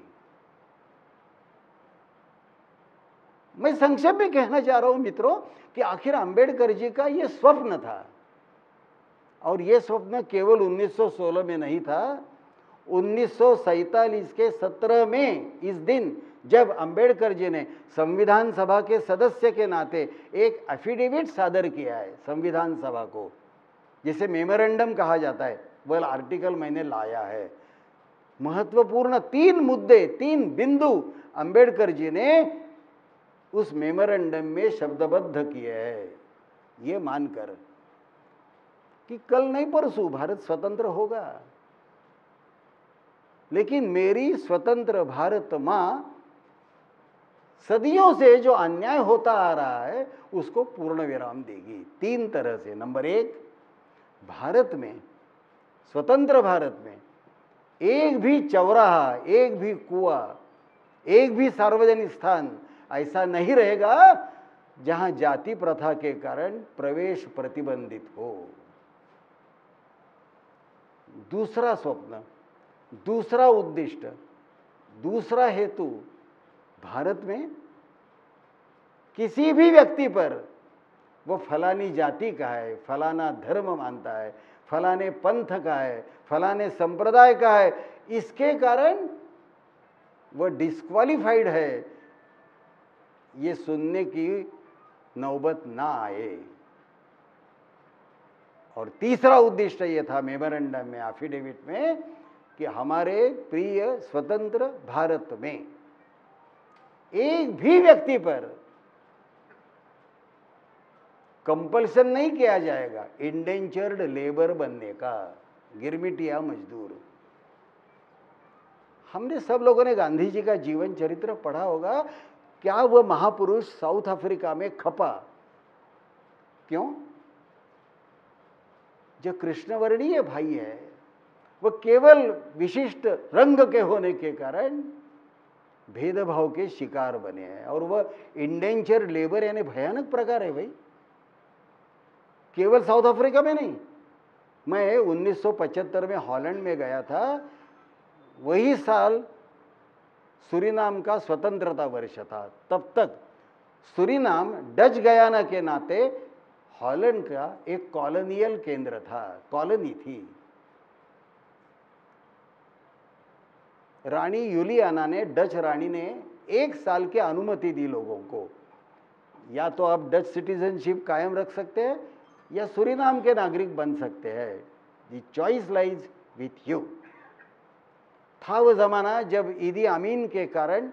मैं संक्षेप में कहना चाह रहा हूं मित्रों कि आखिर अंबेडकर जी का यह स्वप्न था, और यह स्वप्न केवल 1916 में नहीं था। 1947 के 17 में इस दिन जब अंबेडकर जी ने संविधान सभा के सदस्य के नाते एक एफिडेविट सादर किया है संविधान सभा को, जिसे मेमोरेंडम कहा जाता है, वह आर्टिकल मैंने लाया है। महत्वपूर्ण 3 मुद्दे, 3 बिंदु अंबेडकर जी ने उस मेमोरेंडम में शब्दबद्ध किए हैं, ये मानकर कि कल नहीं परसों भारत स्वतंत्र होगा, लेकिन मेरी स्वतंत्र भारत मां सदियों से जो अन्याय होता आ रहा है उसको पूर्ण विराम देगी 3 तरह से। नंबर 1, भारत में, स्वतंत्र भारत में एक भी चौराहा, एक भी कुआं, एक भी सार्वजनिक स्थान ऐसा नहीं रहेगा जहां जाति प्रथा के कारण प्रवेश प्रतिबंधित हो। दूसरा स्वप्न, दूसरा उद्दिष्ट, दूसरा हेतु, भारत में किसी भी व्यक्ति पर, वो फलानी जाति का है, फलाना धर्म मानता है, फलाने पंथ का है, फलाने संप्रदाय का है, इसके कारण वह डिस्क्वालिफाइड है, ये सुनने की नौबत ना आए। और तीसरा उद्देश्य ये था मेमोरेंडम में, एफिडेविट में, कि हमारे प्रिय स्वतंत्र भारत में एक भी व्यक्ति पर कंपल्सन नहीं किया जाएगा इंडेंचर्ड लेबर बनने का, गिरमिटिया मजदूर। हमने सब लोगों ने गांधी जी का जीवन चरित्र पढ़ा होगा। क्या वह महापुरुष साउथ अफ्रीका में खपा? क्यों? जो कृष्णवर्णीय भाई है वह केवल विशिष्ट रंग के होने के कारण भेदभाव के शिकार बने हैं, और वह इंडेंचर लेबर यानी भयानक प्रकार है भाई, केवल साउथ अफ्रीका में नहीं। मैं 1975 में हॉलैंड में गया था, वही साल सूरीनाम का स्वतंत्रता वर्ष था। तब तक सूरीनाम डच गयाना के नाते हॉलैंड का एक कॉलोनियल केंद्र था, कॉलोनी थी। रानी यूलियाना ने, डच रानी ने 1 साल की अनुमति दी लोगों को, या तो आप डच सिटीजनशिप कायम रख सकते हैं या सूरीनाम के नागरिक बन सकते हैं, the choice lies with you. था वो जमाना जब ईदी अमीन के कारण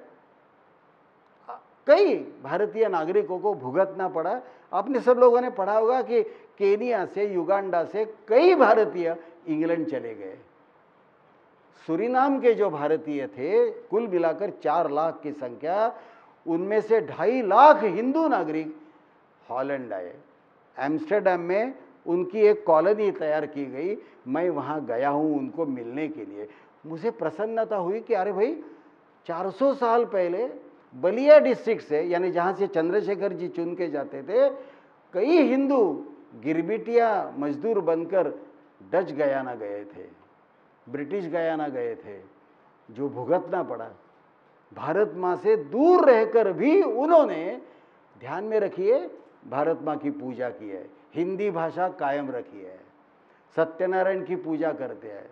कई भारतीय नागरिकों को भुगतना पड़ा। आपने सब लोगों ने पढ़ा होगा कि केनिया से, युगांडा से कई भारतीय इंग्लैंड चले गए। सूरीनाम के जो भारतीय थे, कुल मिलाकर 4 लाख की संख्या, उनमें से 2.5 लाख हिंदू नागरिक हॉलैंड आए, एम्स्टर्डम में उनकी एक कॉलोनी तैयार की गई। मैं वहाँ गया हूँ उनको मिलने के लिए। मुझे प्रसन्नता हुई कि अरे भाई 400 साल पहले बलिया डिस्ट्रिक्ट से, यानी जहाँ से चंद्रशेखर जी चुन के जाते थे, कई हिंदू गिरबिटिया मजदूर बनकर डच गयाना गए थे, ब्रिटिश गयाना गए थे, जो भुगतना पड़ा। भारत माँ से दूर रहकर भी उन्होंने, ध्यान में रखिए, भारत माँ की पूजा की है, हिंदी भाषा कायम रखी है, सत्यनारायण की पूजा करते हैं।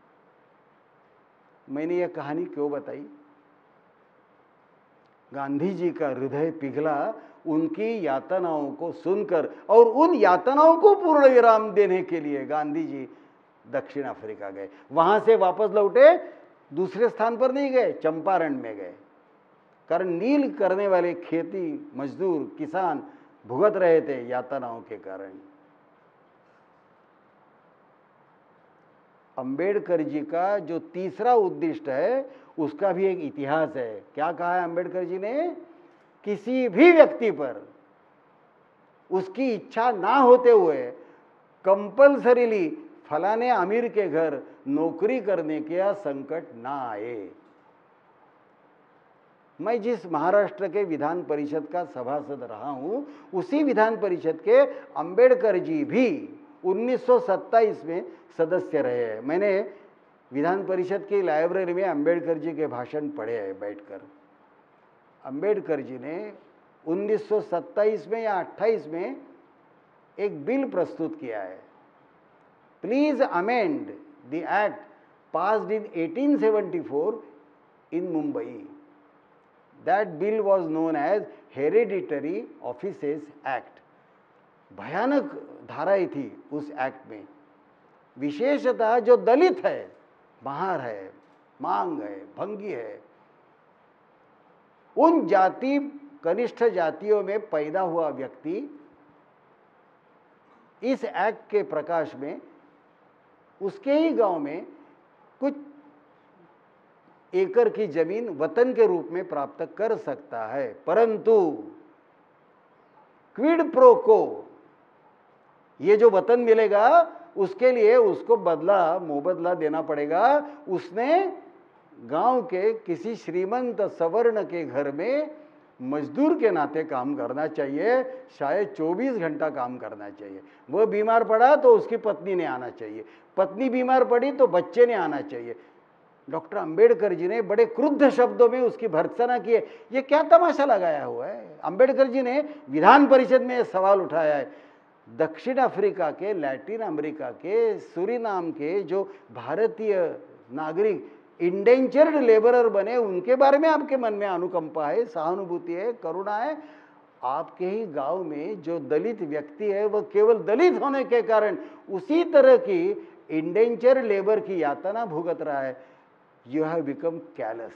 मैंने यह कहानी क्यों बताई? गांधी जी का हृदय पिघला उनकी यातनाओं को सुनकर, और उन यातनाओं को पूर्ण विराम देने के लिए गांधी जी दक्षिण अफ्रीका गए। वहां से वापस लौटे, दूसरे स्थान पर नहीं गए, चंपारण में गए, कारण नील करने वाले खेती मजदूर किसान भुगत रहे थे यातनाओं के कारण। अंबेडकर जी का जो तीसरा उद्दिष्ट है उसका भी एक इतिहास है। क्या कहा है अंबेडकर जी ने? किसी भी व्यक्ति पर उसकी इच्छा ना होते हुए कंपल्सरीली फलाने अमीर के घर नौकरी करने का संकट ना आए। मैं जिस महाराष्ट्र के विधान परिषद का सभासद रहा हूं, उसी विधान परिषद के अंबेडकर जी भी 1927 में सदस्य रहे हैं। मैंने विधान परिषद की लाइब्रेरी में अंबेडकर जी के भाषण पढ़े हैं बैठकर। अंबेडकर जी ने 1927 में या 28 में एक बिल प्रस्तुत किया है, please amend the act passed in 1874 in Mumbai. That bill was known as hereditary offices act. भयानक धाराएं थी उस एक्ट में। विशेषतः जो दलित है, महार है, मांग है, भंगी है, उन जाति कनिष्ठ जातियों में पैदा हुआ व्यक्ति इस एक्ट के प्रकाश में उसके ही गांव में कुछ एकड़ की जमीन वतन के रूप में प्राप्त कर सकता है, परंतु क्विड प्रो को, ये जो वतन मिलेगा उसके लिए उसको मुबदला देना पड़ेगा। उसने गांव के किसी श्रीमंत सवर्ण के घर में मजदूर के नाते काम करना चाहिए, शायद 24 घंटा काम करना चाहिए। वह बीमार पड़ा तो उसकी पत्नी ने आना चाहिए, पत्नी बीमार पड़ी तो बच्चे ने आना चाहिए। डॉक्टर अंबेडकर जी ने बड़े क्रुद्ध शब्दों में उसकी भर्त्सना की है। ये क्या तमाशा लगाया हुआ है? अंबेडकर जी ने विधान परिषद में सवाल उठाया है, दक्षिण अफ्रीका के, लैटिन अमेरिका के, सूरीनाम के जो भारतीय नागरिक इंडेंचर्ड लेबरर बने, उनके बारे में आपके मन में अनुकंपा है, सहानुभूति है, करुणा है। आपके ही गांव में जो दलित व्यक्ति है वह केवल दलित होने के कारण उसी तरह की इंडेंचर्ड लेबर की यातना भुगत रहा है। You have become callous.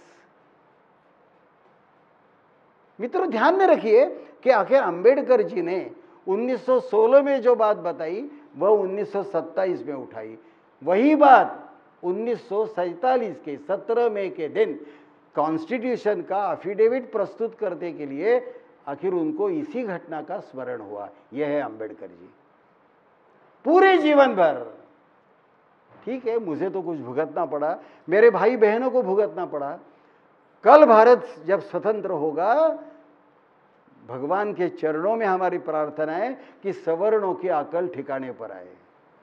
मित्रों, ध्यान में रखिए कि आखिर अंबेडकर जी ने 1916 में जो बात बताई वह 1927 में उठाई। वही बात 1947 के 17 मई के दिन कॉन्स्टिट्यूशन का अफिडेविट प्रस्तुत करने के लिए आखिर उनको इसी घटना का स्मरण हुआ। यह है अंबेडकर जी। पूरे जीवन भर, ठीक है, मुझे तो कुछ भुगतना पड़ा, मेरे भाई बहनों को भुगतना पड़ा। कल भारत जब स्वतंत्र होगा, भगवान के चरणों में हमारी प्रार्थना है कि सवर्णों की अकल ठिकाने पर आए।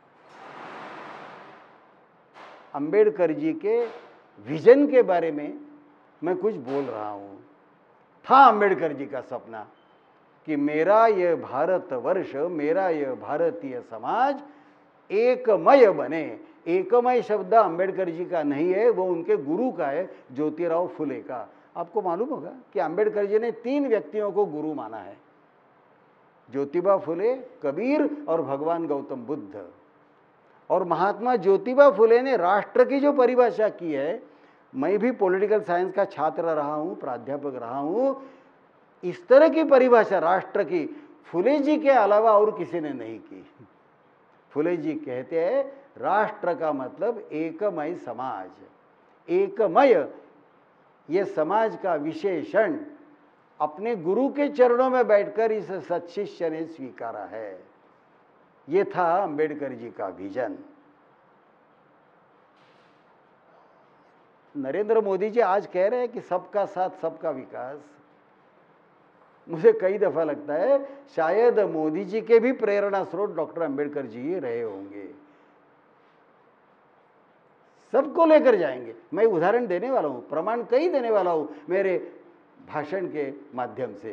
अंबेडकर जी के विजन के बारे में मैं कुछ बोल रहा हूं। था अंबेडकर जी का सपना कि मेरा यह भारतवर्ष, मेरा यह भारतीय समाज एकमय बने। एकमय शब्द अंबेडकर जी का नहीं है, वो उनके गुरु का है, ज्योतिराव फुले का। आपको मालूम होगा कि अंबेडकर जी ने 3 व्यक्तियों को गुरु माना है, ज्योतिबा फुले, कबीर और भगवान गौतम बुद्ध। और महात्मा ज्योतिबा फुले ने राष्ट्र की जो परिभाषा की है, मैं भी पॉलिटिकल साइंस का छात्र रहा हूं, प्राध्यापक रहा हूं, इस तरह की परिभाषा राष्ट्र की फुले जी के अलावा और किसी ने नहीं की। फुले जी कहते हैं राष्ट्र का मतलब एकमय समाज। एकमय ये समाज का विशेषण अपने गुरु के चरणों में बैठकर इस सत्शिष्य ने स्वीकारा है। ये था अंबेडकर जी का विजन। नरेंद्र मोदी जी आज कह रहे हैं कि सबका साथ सबका विकास। मुझे कई दफा लगता है शायद मोदी जी के भी प्रेरणा स्रोत डॉक्टर अंबेडकर जी ही रहे होंगे। सबको लेकर जाएंगे। मैं उदाहरण देने वाला हूं, प्रमाण कई देने वाला हूं मेरे भाषण के माध्यम से।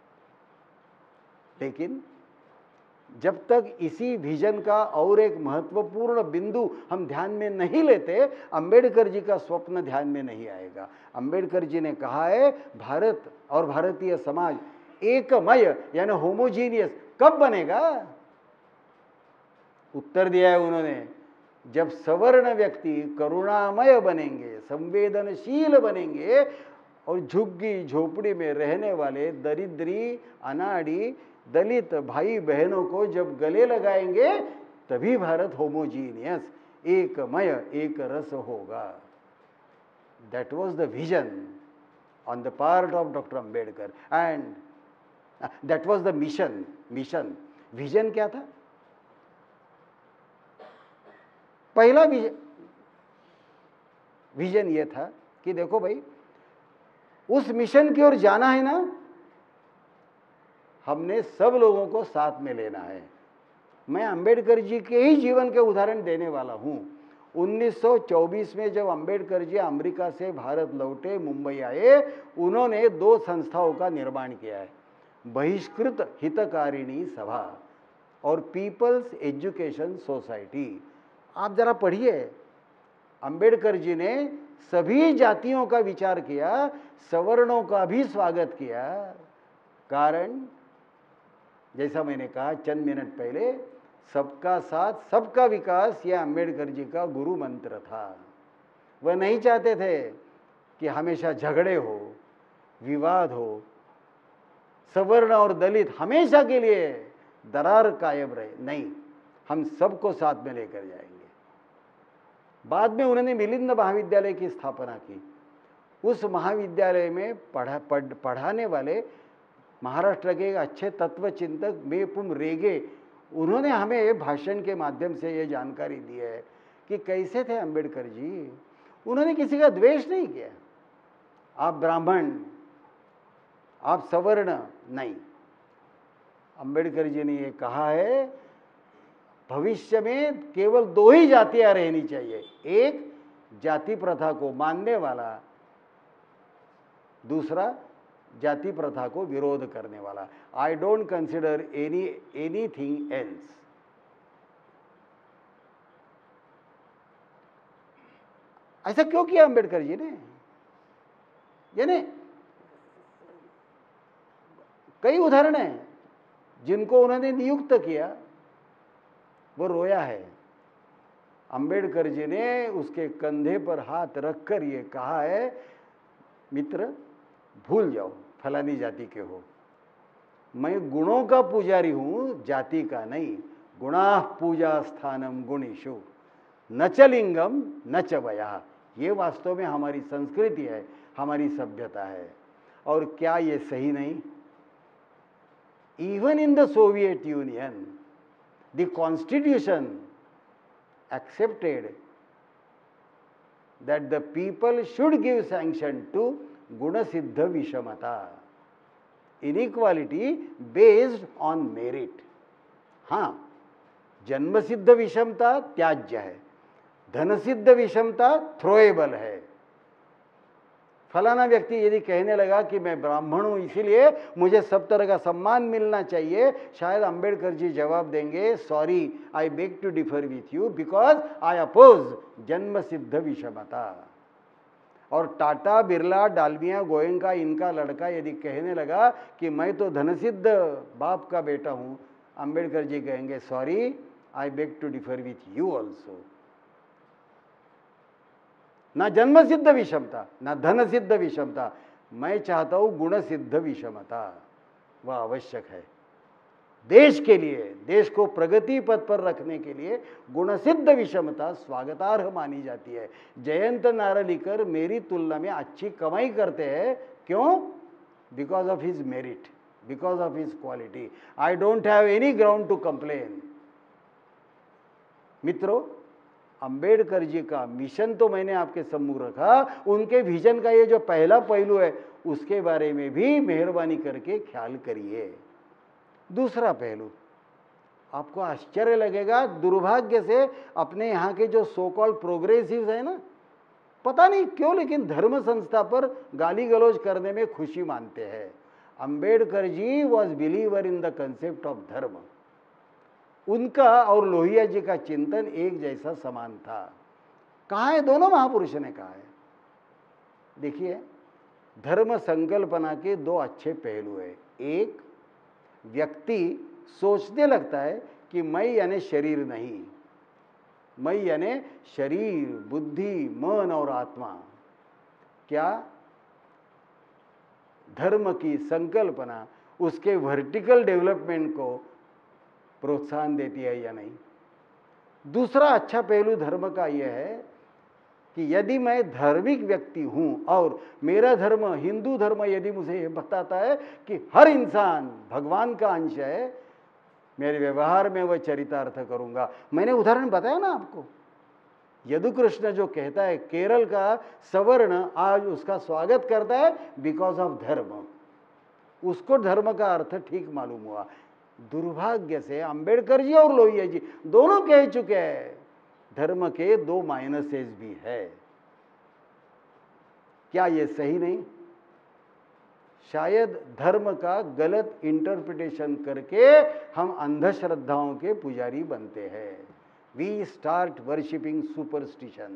लेकिन जब तक इसी विजन का और एक महत्वपूर्ण बिंदु हम ध्यान में नहीं लेते, अंबेडकर जी का स्वप्न ध्यान में नहीं आएगा। अंबेडकर जी ने कहा है भारत और भारतीय समाज एकमय यानी होमोजीनियस कब बनेगा? उत्तर दिया है उन्होंने, जब सवर्ण व्यक्ति करुणामय बनेंगे, संवेदनशील बनेंगे और झुग्गी झोपड़ी में रहने वाले दरिद्री अनाड़ी दलित भाई बहनों को जब गले लगाएंगे, तभी भारत होमोजीनियस एकमय एक रस होगा। That was the vision on the part of doctor Ambedkar and that was the mission. Vision क्या था? पहला विजन ये था कि देखो भाई, उस मिशन की ओर जाना है ना, हमने सब लोगों को साथ में लेना है। मैं अंबेडकर जी के ही जीवन के उदाहरण देने वाला हूं। 1924 में जब अंबेडकर जी अमेरिका से भारत लौटे, मुंबई आए, उन्होंने 2 संस्थाओं का निर्माण किया है, बहिष्कृत हितकारिणी सभा और पीपल्स एजुकेशन सोसाइटी। आप जरा पढ़िए, अंबेडकर जी ने सभी जातियों का विचार किया, सवर्णों का भी स्वागत किया। कारण जैसा मैंने कहा चंद मिनट पहले, सबका साथ सबका विकास, यह अंबेडकर जी का गुरु मंत्र था। वह नहीं चाहते थे कि हमेशा झगड़े हो, विवाद हो, सवर्ण और दलित हमेशा के लिए दरार कायम रहे। नहीं, हम सबको साथ में लेकर जाएंगे। बाद में उन्होंने मिलिंद महाविद्यालय की स्थापना की। उस महाविद्यालय में पढ़ाने वाले महाराष्ट्र के एक अच्छे तत्वचिंतक मेपुम रेगे, उन्होंने हमें भाषण के माध्यम से ये जानकारी दी है कि कैसे थे अंबेडकर जी। उन्होंने किसी का द्वेष नहीं किया, आप ब्राह्मण, आप सवर्ण, नहीं। अंबेडकर जी ने ये कहा है भविष्य में केवल 2 ही जातियां रहनी चाहिए, एक जाति प्रथा को मानने वाला, दूसरा जाति प्रथा को विरोध करने वाला। I don't consider anything else. ऐसा क्यों किया अंबेडकर जी ने? यानी कई उदाहरण हैं जिनको उन्होंने नियुक्त किया, वो रोया है। अंबेडकर जी ने उसके कंधे पर हाथ रखकर ये कहा है, मित्र भूल जाओ फलानी जाति के हो, मैं गुणों का पुजारी हूं, जाति का नहीं। गुणाः पूजा स्थानम गुणेषु न च लिंगम न च वयः। ये वास्तव में हमारी संस्कृति है, हमारी सभ्यता है। और क्या ये सही नहीं? Even in the Soviet Union the constitution accepted that the people should give sanction to guna siddha vishamata, inequality based on merit. हाँ, जन्म सिद्ध विषमता त्याज्य है, धन सिद्ध विषमता थ्रोएबल है। फलाना व्यक्ति यदि कहने लगा कि मैं ब्राह्मण हूं इसीलिए मुझे सब तरह का सम्मान मिलना चाहिए, शायद अंबेडकर जी जवाब देंगे, sorry I beg to differ with you because I oppose जन्म सिद्ध विषमता। और टाटा बिरला डालमिया गोयनका इनका लड़का यदि कहने लगा कि मैं तो धनसिद्ध बाप का बेटा हूं, अंबेडकर जी कहेंगे sorry I beg to differ with you also. ना जन्म सिद्ध विषमता, ना धन सिद्ध विषमता, मैं चाहता हूं गुण सिद्ध विषमता। वह आवश्यक है देश के लिए, देश को प्रगति पथ पर रखने के लिए गुण सिद्ध विषमता स्वागतार्ह मानी जाती है। जयंत नारलीकर मेरी तुलना में अच्छी कमाई करते हैं, क्यों? because of his merit, because of his quality. I don't have any ground to complain. मित्रों, अंबेडकर जी का मिशन तो मैंने आपके सम्मुख रखा, उनके विजन का ये जो पहला पहलू है उसके बारे में भी मेहरबानी करके ख्याल करिए। दूसरा पहलू आपको आश्चर्य लगेगा, दुर्भाग्य से अपने यहाँ के जो सो कॉल्ड प्रोग्रेसिव्स है ना, पता नहीं क्यों लेकिन धर्म संस्था पर गाली गलौज करने में खुशी मानते हैं। Ambedkar ji was believer in the concept of dharma. उनका और लोहिया जी का चिंतन एक जैसा समान था। कहा है, दोनों महापुरुषों ने कहा है। देखिए, धर्म संकल्पना के दो अच्छे पहलू है। एक, व्यक्ति सोचने लगता है कि मैं यानी शरीर नहीं, मैं यानी शरीर, बुद्धि, मन और आत्मा। क्या धर्म की संकल्पना उसके वर्टिकल डेवलपमेंट को प्रोत्साहन देती है या नहीं? दूसरा अच्छा पहलू धर्म का यह है कि यदि मैं धार्मिक व्यक्ति हूं और मेरा धर्म, हिंदू धर्म यदि मुझे यह बताता है कि हर इंसान भगवान का अंश है, मेरे व्यवहार में वह चरितार्थ करूंगा। मैंने उदाहरण बताया ना आपको, यदु कृष्ण जो कहता है केरल का सवर्ण आज उसका स्वागत करता है बिकॉज ऑफ धर्म, उसको धर्म का अर्थ ठीक मालूम हुआ। दुर्भाग्य से अंबेडकर जी और लोहिया जी दोनों कह चुके हैं धर्म के दो माइनसेस भी है। क्या ये सही नहीं? शायद धर्म का गलत इंटरप्रिटेशन करके हम अंधश्रद्धाओं के पुजारी बनते हैं। We start worshipping superstitions.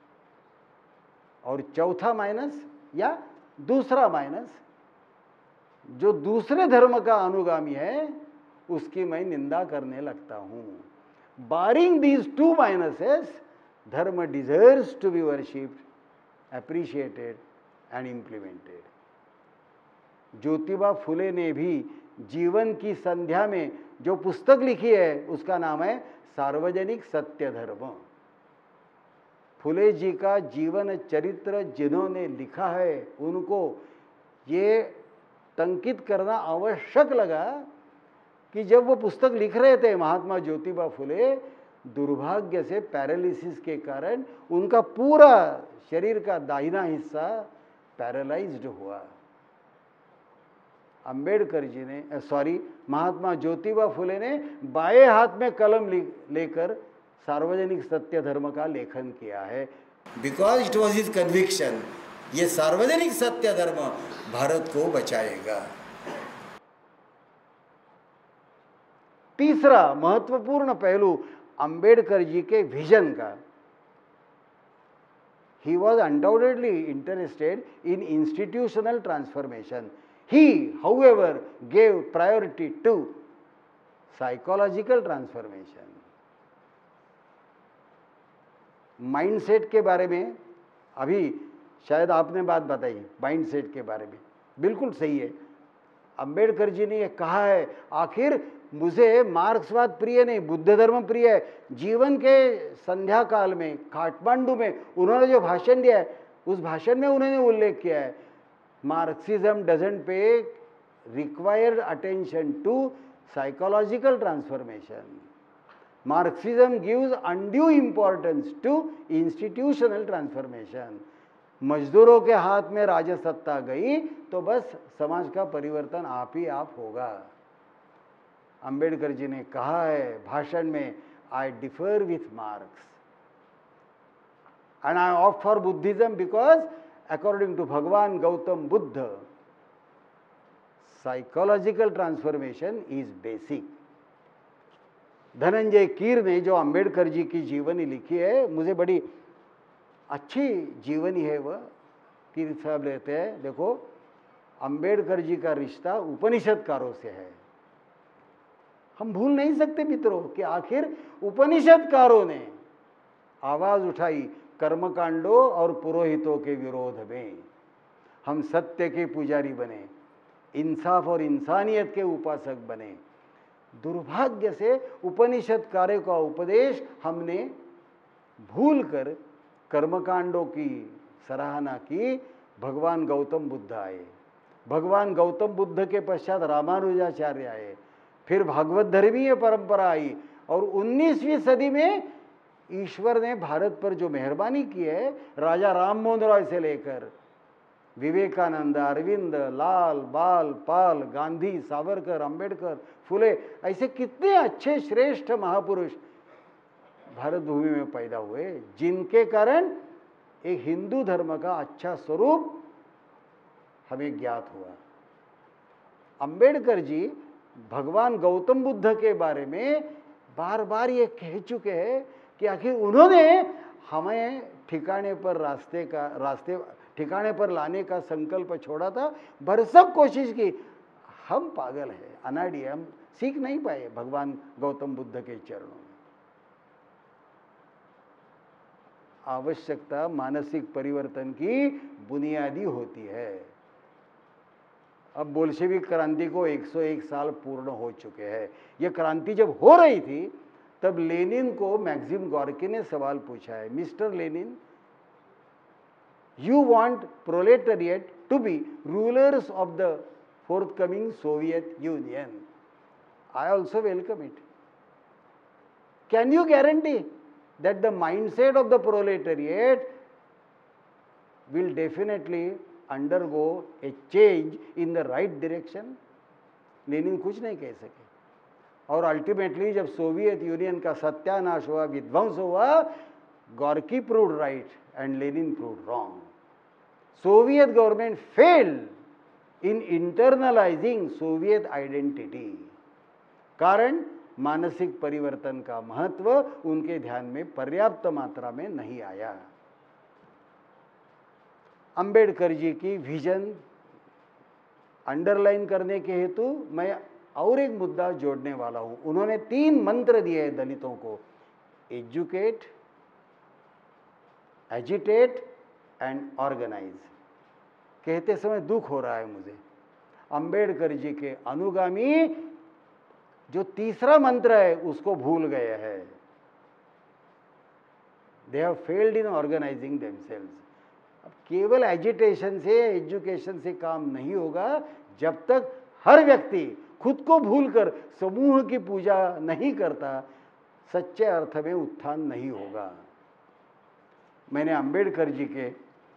और चौथा माइनस या दूसरा माइनस, जो दूसरे धर्म का अनुगामी है उसकी मैं निंदा करने लगता हूं। Barring these two minuses, dharma deserves to be worshipped, appreciated and implemented. Jyotiba Phule ने भी जीवन की संध्या में जो पुस्तक लिखी है उसका नाम है सार्वजनिक सत्य धर्म। फुले जी का जीवन चरित्र जिन्होंने लिखा है उनको ये तंकित करना आवश्यक लगा कि जब वो पुस्तक लिख रहे थे महात्मा ज्योतिबा फुले, दुर्भाग्य से पैरालिसिस के कारण उनका पूरा शरीर का दाहिना हिस्सा पैरालाइज्ड हुआ। अंबेडकर जी ने महात्मा ज्योतिबा फुले ने बाएं हाथ में कलम लेकर सार्वजनिक सत्य धर्म का लेखन किया है, because it was his conviction, ये सार्वजनिक सत्य धर्म भारत को बचाएगा। तीसरा महत्वपूर्ण पहलू अंबेडकर जी के विजन का, he was undoubtedly interested in institutional transformation. He, however, gave priority to psychological transformation. Mindset के बारे में अभी शायद आपने बात बताई, माइंडसेट के बारे में बिल्कुल सही है। अंबेडकर जी ने ये कहा है, आखिर मुझे मार्क्सवाद प्रिय नहीं, बुद्ध धर्म प्रिय है। जीवन के संध्या काल में काठमांडू में उन्होंने जो भाषण दिया है उस भाषण में उन्होंने उल्लेख किया है, Marxism doesn't pay required attention to psychological transformation, Marxism gives undue importance to institutional transformation. मजदूरों के हाथ में राजसत्ता गई तो बस समाज का परिवर्तन आप ही आप होगा। अंबेडकर जी ने कहा है भाषण में, I differ with Marx and I opt for Buddhism because according to Bhagwan Gautam Buddha psychological transformation is basic. Dhananjay Keer ने जो अंबेडकर जी की जीवनी लिखी है, मुझे बड़ी अच्छी जीवनी है वह। कीर साहब लेते हैं, देखो अंबेडकर जी का रिश्ता उपनिषदकारों से है। हम भूल नहीं सकते मित्रों कि आखिर उपनिषदकारों ने आवाज उठाई कर्मकांडों और पुरोहितों के विरोध में। हम सत्य के पुजारी बने, इंसाफ और इंसानियत के उपासक बने। दुर्भाग्य से उपनिषदकारों का उपदेश हमने भूलकर कर्मकांडों की सराहना की। भगवान गौतम बुद्ध आए, भगवान गौतम बुद्ध के पश्चात रामानुजाचार्य आए, फिर भागवत धर्मीय परंपरा आई, और 19वीं सदी में ईश्वर ने भारत पर जो मेहरबानी की है, राजा राम मोहन रॉय से लेकर विवेकानंद, अरविंद, लाल, बाल, पाल, गांधी, सावरकर, अंबेडकर, फुले, ऐसे कितने अच्छे श्रेष्ठ महापुरुष भारत भूमि में पैदा हुए, जिनके कारण एक हिंदू धर्म का अच्छा स्वरूप हमें ज्ञात हुआ। अंबेडकर जी भगवान गौतम बुद्ध के बारे में बार बार ये कह चुके हैं कि आखिर उन्होंने हमें ठिकाने पर लाने का संकल्प छोड़ा था, भरसक कोशिश की, हम पागल हैं, अनाड़ी है, हम सीख नहीं पाए भगवान गौतम बुद्ध के चरणों में। आवश्यकता मानसिक परिवर्तन की बुनियादी होती है। अब बोल्शेविक क्रांति को 101 साल पूर्ण हो चुके हैं। यह क्रांति जब हो रही थी तब लेनिन को मैक्सिम गॉर्की ने सवाल पूछा है, mister Lenin, you want proletariat to be rulers of the forthcoming Soviet Union. I also welcome it. Can you guarantee that the mindset of the proletariat will definitely undergo a change in the right direction? Lenin कुछ नहीं कह सके, और अल्टीमेटली जब सोवियत यूनियन का सत्यानाश हुआ, विध्वंस हुआ, Gorky proved right and Lenin proved wrong. Soviet government failed in internalizing Soviet identity. कारण मानसिक परिवर्तन का महत्व उनके ध्यान में पर्याप्त मात्रा में नहीं आया। अंबेडकर जी की विजन अंडरलाइन करने के हेतु मैं और एक मुद्दा जोड़ने वाला हूं। उन्होंने 3 मंत्र दिए हैं दलितों को, एजुकेट, एजिटेट एंड ऑर्गेनाइज। कहते समय दुख हो रहा है मुझे, अंबेडकर जी के अनुगामी जो तीसरा मंत्र है उसको भूल गए हैं। They have failed in organising themselves. अब केवल एजिटेशन से, एजुकेशन से काम नहीं होगा जब तक हर व्यक्ति खुद को भूलकर समूह की पूजा नहीं करता, सच्चे अर्थ में उत्थान नहीं होगा। मैंने अंबेडकर जी के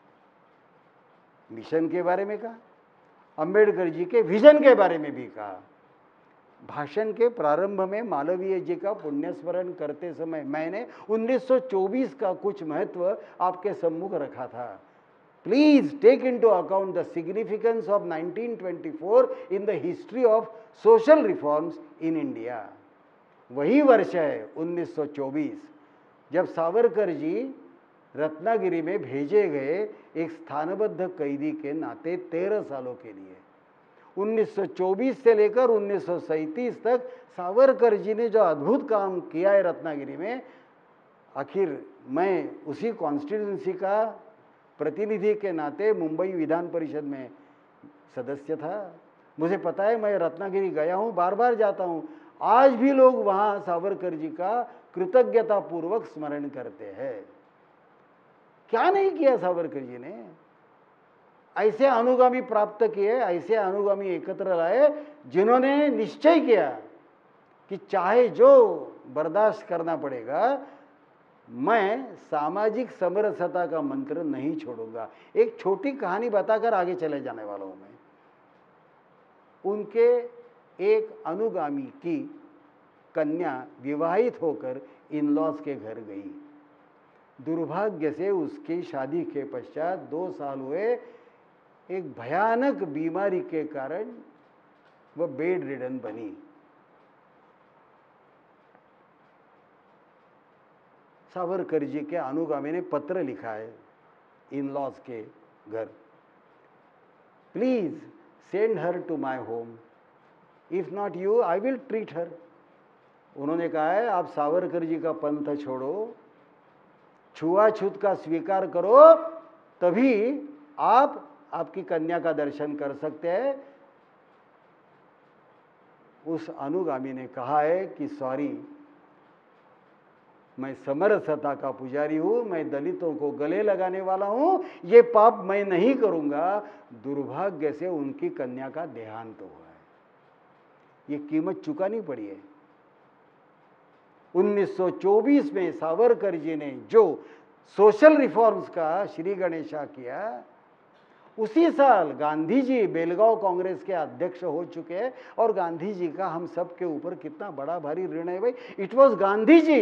मिशन के बारे में कहा, अंबेडकर जी के विजन के बारे में भी कहा। भाषण के प्रारंभ में मालवीय जी का पुण्य स्मरण करते समय मैंने 1924 का कुछ महत्व आपके सम्मुख रखा था। Please take into account the significance of 1924 in the history of social reforms in India. वही वर्ष है 1924 जब सावरकर जी रत्नागिरी में भेजे गए एक स्थानबद्ध कैदी के नाते 13 सालों के लिए। 1924 से लेकर 1937 तक सावरकर जी ने जो अद्भुत काम किया है रत्नागिरी में, आखिर मैं उसी कॉन्स्टिट्यूंसी का प्रतिनिधि के नाते मुंबई विधान परिषद में सदस्य था। मुझे पता है, मैं रत्नागिरी गया हूँ, बार बार जाता हूँ। आज भी लोग वहाँ सावरकर जी का कृतज्ञतापूर्वक स्मरण करते हैं। क्या नहीं किया सावरकर जी ने, ऐसे अनुगामी प्राप्त किए, ऐसे अनुगामी एकत्र लाए जिन्होंने निश्चय किया कि चाहे जो बर्दाश्त करना पड़ेगा, मैं सामाजिक समरसता का मंत्र नहीं छोड़ूंगा। एक छोटी कहानी बताकर आगे चले जाने वाला हूं मैं। उनके एक अनुगामी की कन्या विवाहित होकर इन-लॉज के घर गई। दुर्भाग्य से उसकी शादी के पश्चात 2 साल हुए, एक भयानक बीमारी के कारण वह बेड रिडन बनी। सावरकर जी के अनुगामी ने पत्र लिखा है इन-लॉज के घर, please send her to my home, if not you I will treat her. उन्होंने कहा है आप सावरकर जी का पंथ छोड़ो, छुआछूत का स्वीकार करो, तभी आप आपकी कन्या का दर्शन कर सकते हैं। उस अनुगामी ने कहा है कि सॉरी, मैं समरसता का पुजारी हूं, मैं दलितों को गले लगाने वाला हूं, ये पाप मैं नहीं करूंगा। दुर्भाग्य से उनकी कन्या का देहांत हुआ है, ये कीमत चुकानी पड़ी है। 1924 में सावरकर जी ने जो सोशल रिफॉर्म्स का श्री गणेशा किया, उसी साल गांधी जी बेलगांव कांग्रेस के अध्यक्ष हो चुके हैं। और गांधी जी का हम सब के ऊपर कितना बड़ा भारी ऋण है भाई। It was Gandhi ji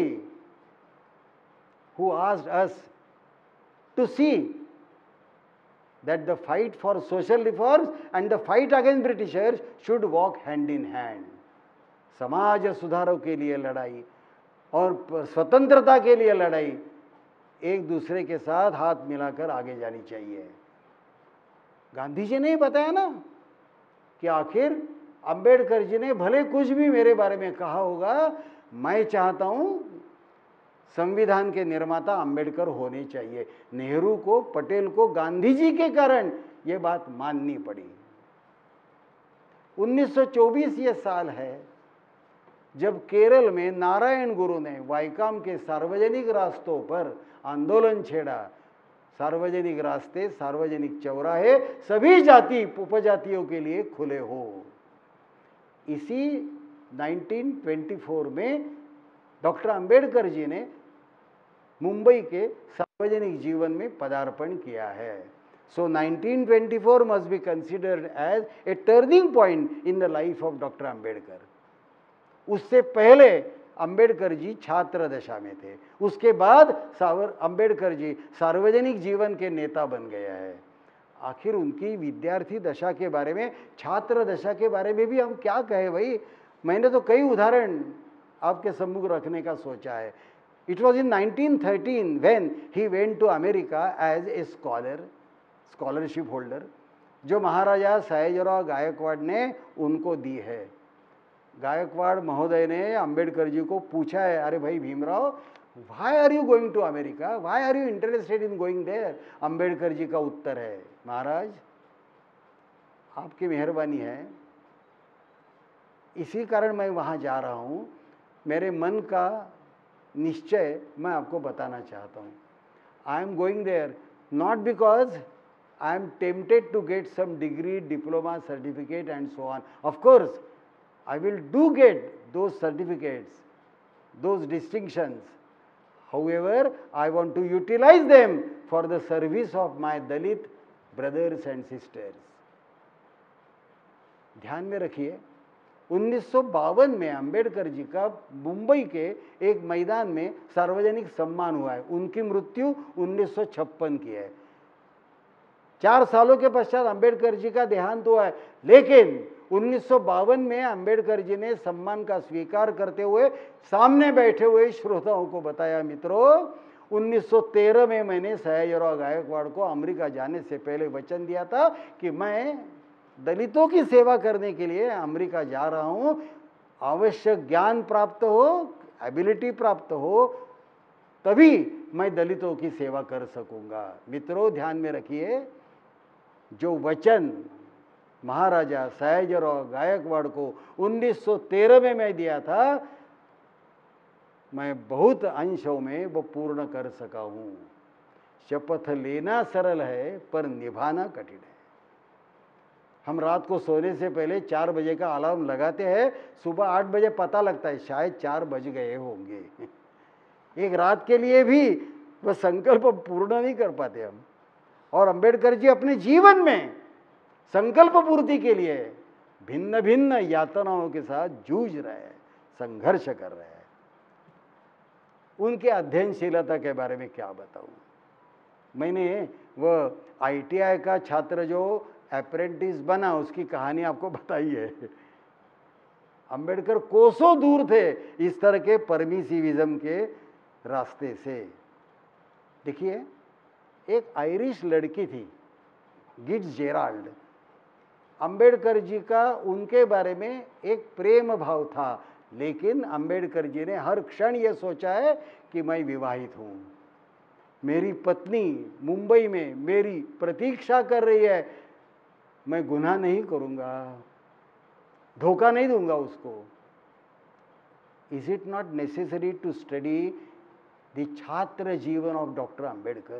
who asked us to see that the fight for social reforms and the fight against Britishers should walk hand in hand. समाज सुधारों के लिए लड़ाई और स्वतंत्रता के लिए लड़ाई एक दूसरे के साथ हाथ मिलाकर आगे जानी चाहिए। गांधी जी ने ही बताया ना कि आखिर अंबेडकर जी ने भले कुछ भी मेरे बारे में कहा होगा, मैं चाहता हूं संविधान के निर्माता अंबेडकर होने चाहिए। नेहरू को, पटेल को गांधी जी के कारण यह बात माननी पड़ी। 1924 ये साल है जब केरल में नारायण गुरु ने वाइकाम के सार्वजनिक रास्तों पर आंदोलन छेड़ा। सार्वजनिक रास्ते, सार्वजनिक चौराहे सभी जाति उपजातियों के लिए खुले हो। इसी 1924 में डॉक्टर अंबेडकर जी ने मुंबई के सार्वजनिक जीवन में पदार्पण किया है। So 1924 must be considered as a turning point in the life of doctor Ambedkar. उससे पहले अंबेडकर जी छात्र दशा में थे, उसके बाद अंबेडकर जी सार्वजनिक जीवन के नेता बन गया है। आखिर उनकी विद्यार्थी दशा के बारे में, छात्र दशा के बारे में भी हम क्या कहें भाई। मैंने तो कई उदाहरण आपके सम्मुख रखने का सोचा है। It was in 1913 when he went to America as a scholarship holder, जो महाराजा सयाजीराव गायकवाड़ ने उनको दी है। गायकवाड़ महोदय ने अंबेडकर जी को पूछा है, अरे भाई Bhimrao, why are you going to America? Why are you interested in going there? Ambedkar ji का उत्तर है, महाराज आपकी मेहरबानी है, इसी कारण मैं वहाँ जा रहा हूँ। मेरे मन का निश्चय मैं आपको बताना चाहता हूँ। I am going there not because I am tempted to get some degree, diploma, certificate and so on. Of course I will do get those certificates, those distinctions. However, I want to utilize them for the service of my Dalit brothers and sisters. ध्यान में रखिए, 1952 में अंबेडकर जी का मुंबई के एक मैदान में सार्वजनिक सम्मान हुआ है। उनकी मृत्यु 1956 की है। 4 सालों के पश्चात अंबेडकर जी का देहांत हुआ है, लेकिन 1952 में अंबेडकर जी ने सम्मान का स्वीकार करते हुए सामने बैठे हुए श्रोताओं को बताया, मित्रों 1913 में मैंने सयाजीराव गायकवाड़ को अमेरिका जाने से पहले वचन दिया था कि मैं दलितों की सेवा करने के लिए अमेरिका जा रहा हूं। आवश्यक ज्ञान प्राप्त हो, एबिलिटी प्राप्त हो, तभी मैं दलितों की सेवा कर सकूंगा। मित्रों ध्यान में रखिए, जो वचन महाराजा सयाजीराव गायकवाड़ को 1913 में मैं दिया था, मैं बहुत अंशों में वो पूर्ण कर सका हूं। शपथ लेना सरल है पर निभाना कठिन है। हम रात को सोने से पहले 4 बजे का अलार्म लगाते हैं, सुबह 8 बजे पता लगता है शायद 4 बज गए होंगे। एक रात के लिए भी वह संकल्प पूर्ण नहीं कर पाते हम। और अंबेडकर जी अपने जीवन में संकल्प पूर्ति के लिए भिन्न भिन्न यातनाओं के साथ जूझ रहे हैं, संघर्ष कर रहे हैं। उनके अध्ययनशीलता के बारे में क्या बताऊं। मैंने वह IITI का छात्र जो अप्रेंटिस बना, उसकी कहानी आपको बताई है। अंबेडकर कोसों दूर थे इस तरह के परमिसिविज्म के रास्ते से। देखिए, एक आयरिश लड़की थी गिट्सजेराल्ड। अंबेडकर जी का उनके बारे में एक प्रेम भाव था, लेकिन अंबेडकर जी ने हर क्षण ये सोचा है कि मैं विवाहित हूँ, मेरी पत्नी मुंबई में मेरी प्रतीक्षा कर रही है, मैं गुनाह नहीं करूँगा, धोखा नहीं दूंगा उसको। Is it not necessary to study the chhatra jeevan of doctor Ambedkar.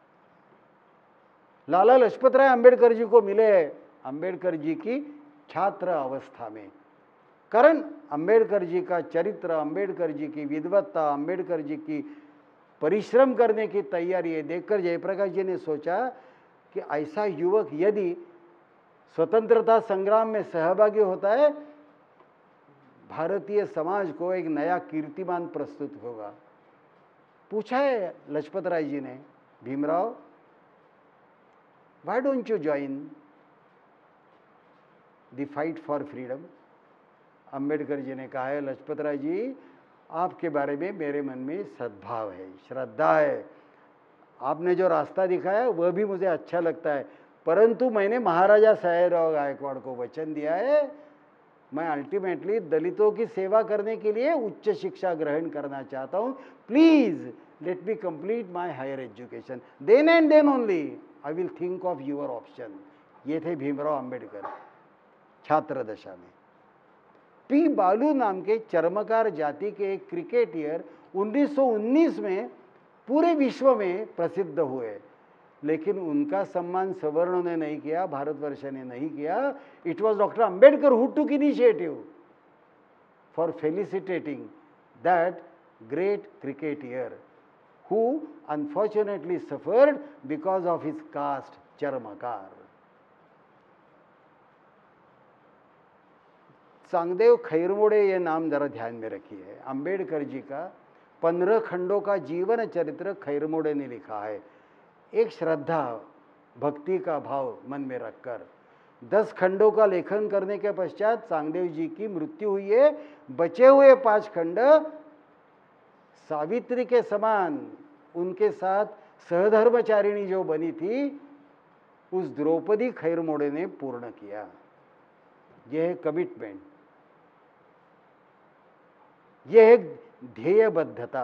Lala Lajpat Rai Ambedkar ji को मिले अंबेडकर जी की छात्र अवस्था में, कारण अंबेडकर जी का चरित्र, अंबेडकर जी की विद्वत्ता, अंबेडकर जी की परिश्रम करने की तैयारी है देखकर जयप्रकाश जी ने सोचा कि ऐसा युवक यदि स्वतंत्रता संग्राम में सहभागी होता है, भारतीय समाज को एक नया कीर्तिमान प्रस्तुत होगा। पूछा है लाजपत राय जी ने, Bhimrao, why don't you join the fight for freedom? Ambedkar ji ने कहा है, लाजपत राय जी, आपके बारे में मेरे मन में सद्भाव है, श्रद्धा है, आपने जो रास्ता दिखाया वह भी मुझे अच्छा लगता है, परंतु मैंने महाराजा सयाजीराव गायकवाड़ को वचन दिया है, मैं अल्टीमेटली दलितों की सेवा करने के लिए उच्च शिक्षा ग्रहण करना चाहता हूँ, please let me complete my higher education, then and then only I will think of your option. ये थे भीमराव अंबेडकर छात्र दशा में। पी बालू नाम के चर्मकार जाति के एक क्रिकेटियर 1919 में पूरे विश्व में प्रसिद्ध हुए, लेकिन उनका सम्मान सवर्णों ने नहीं किया, भारतवर्ष ने नहीं किया। It was doctor Ambedkar who took initiative for felicitating that great cricketer who unfortunately suffered because of his caste, Charmakar. Sangdev खैरमोड़े ये नाम जरा ध्यान में रखिए। अंबेडकर जी का 15 खंडों का जीवन चरित्र खैरमोड़े ने लिखा है, एक श्रद्धा भक्ति का भाव मन में रखकर। 10 खंडों का लेखन करने के पश्चात सांगदेव जी की मृत्यु हुई है। बचे हुए 5 खंड सावित्री के समान उनके साथ सहधर्मचारिणी जो बनी थी, उस द्रौपदी खैरमोड़े ने पूर्ण किया। यह है कमिटमेंट, यह है ध्येयबद्धता।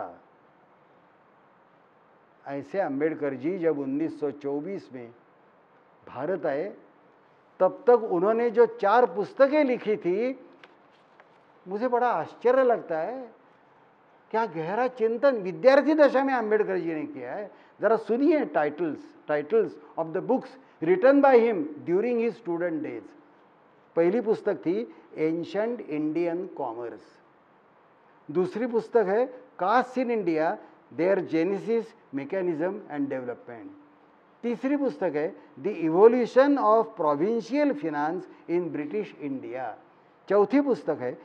ऐसे अंबेडकर जी जब 1924 में भारत आए, तब तक उन्होंने जो 4 पुस्तकें लिखी थी, मुझे बड़ा आश्चर्य लगता है, क्या गहरा चिंतन विद्यार्थी दशा में अंबेडकर जी ने किया है। जरा सुनिए titles of the books written by him during his student days. पहली पुस्तक थी एंशंट इंडियन कॉमर्स, दूसरी पुस्तक है caste in India, their genesis, mechanism and development, तीसरी पुस्तक है the evolution of provincial finance in British India, चौथी पुस्तक है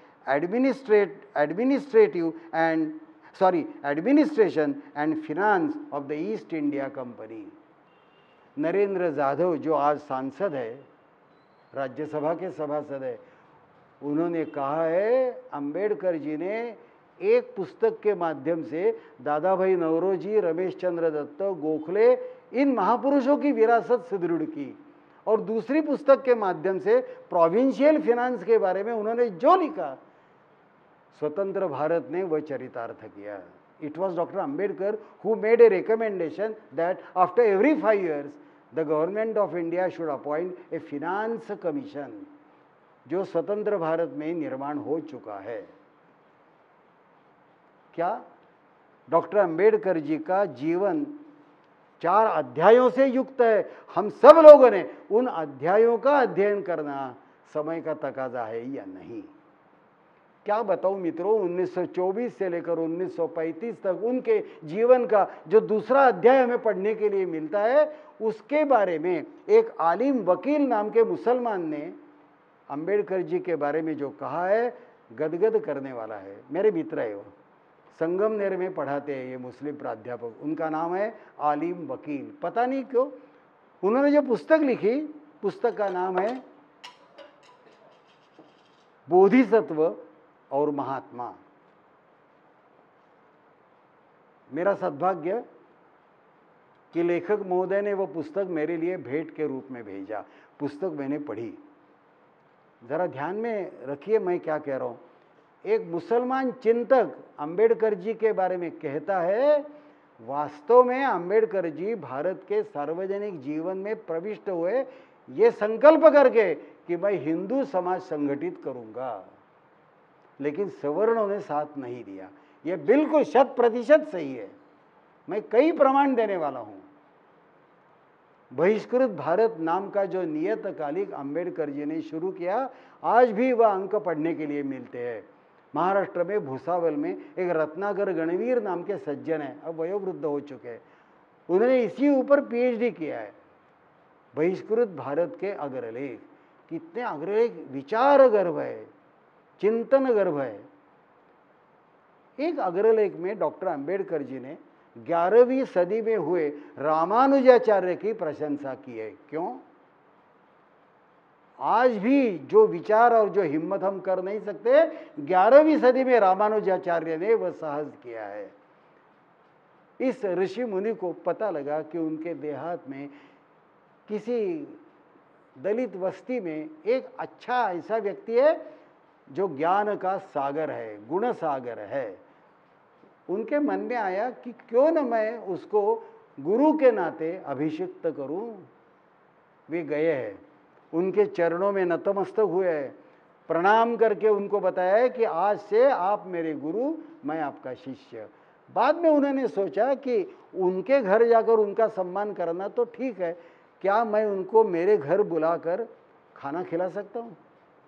administration and finance of the East India Company. Narendra Jadhav जो आज सांसद है, राज्यसभा के सभासद है, उन्होंने कहा है अंबेडकर जी ने एक पुस्तक के माध्यम से दादा भाई नौरोजी, रमेश चंद्र दत्त, गोखले, इन महापुरुषों की विरासत सुदृढ़ की, और दूसरी पुस्तक के माध्यम से प्रोविंशियल फिनांस के बारे में उन्होंने जो लिखा, स्वतंत्र भारत ने वह चरितार्थ किया। It was doctor Ambedkar who made a recommendation that after every 5 years the government of India should appoint a finance commission, जो स्वतंत्र भारत में निर्माण हो चुका है। क्या डॉक्टर अंबेडकर जी का जीवन 4 अध्यायों से युक्त है। हम सब लोगों ने उन अध्यायों का अध्ययन करना समय का तकाजा है या नहीं। क्या बताऊं मित्रों, 1924 से लेकर 1935 तक उनके जीवन का जो दूसरा अध्याय हमें पढ़ने के लिए मिलता है, उसके बारे में एक आलिम वकील नाम के मुसलमान ने अंबेडकर जी के बारे में जो कहा है, गदगद करने वाला है। मेरे मित्र है वो, संगमनेर में पढ़ाते हैं ये मुस्लिम प्राध्यापक, उनका नाम है आलिम वकील। पता नहीं क्यों उन्होंने जो पुस्तक लिखी, पुस्तक का नाम है बोधिसत्व और महात्मा। मेरा सद्भाग्य कि लेखक महोदय ने वो पुस्तक मेरे लिए भेंट के रूप में भेजा। पुस्तक मैंने पढ़ी, जरा ध्यान में रखिए मैं क्या कह रहा हूं। एक मुसलमान चिंतक अंबेडकर जी के बारे में कहता है, वास्तव में अंबेडकर जी भारत के सार्वजनिक जीवन में प्रविष्ट हुए ये संकल्प करके कि मैं हिंदू समाज संगठित करूंगा, लेकिन सवर्णों ने साथ नहीं दिया। ये बिल्कुल 100% सही है। मैं कई प्रमाण देने वाला हूं। बहिष्कृत भारत नाम का जो नियतकालिक अंबेडकर जी ने शुरू किया, आज भी वह अंक पढ़ने के लिए मिलते हैं। महाराष्ट्र में भुसावल में एक रत्नाकर गणवीर नाम के सज्जन हैं, अब वयोवृद्ध हो चुके हैं, उन्होंने इसी ऊपर PhD किया है। बहिष्कृत भारत के अग्रलेख, कितने अग्रलेख, विचार गर्भ है, चिंतन गर्भ है। एक अग्रलेख में डॉक्टर अंबेडकर जी ने 11वीं सदी में हुए रामानुजाचार्य की प्रशंसा की है। क्यों? आज भी जो विचार और जो हिम्मत हम कर नहीं सकते, 11वीं सदी में रामानुजाचार्य ने वह साहस किया है। इस ऋषि मुनि को पता लगा कि उनके देहात में किसी दलित बस्ती में एक अच्छा ऐसा व्यक्ति है जो ज्ञान का सागर है, गुण सागर है। उनके मन में आया कि क्यों न मैं उसको गुरु के नाते अभिषिक्त करूं। वे गए हैं, उनके चरणों में नतमस्तक हुए, प्रणाम करके उनको बताया कि आज से आप मेरे गुरु, मैं आपका शिष्य। बाद में उन्होंने सोचा कि उनके घर जाकर उनका सम्मान करना तो ठीक है, क्या मैं उनको मेरे घर बुलाकर खाना खिला सकता हूं?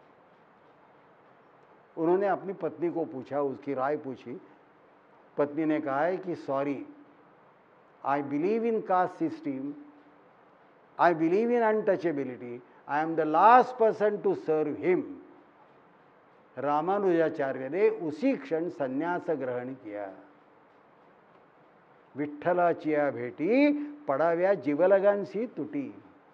उन्होंने अपनी पत्नी को पूछा, उसकी राय पूछी। पत्नी ने कहा है कि sorry, I believe in caste system, I believe in untouchability, I am the last person to serve him. Ramanujacharya ने उसी क्षण संन्यास ग्रहण किया। विठ्ठलाचिया भेटी पडाव्या जीवलगांशी तुटी।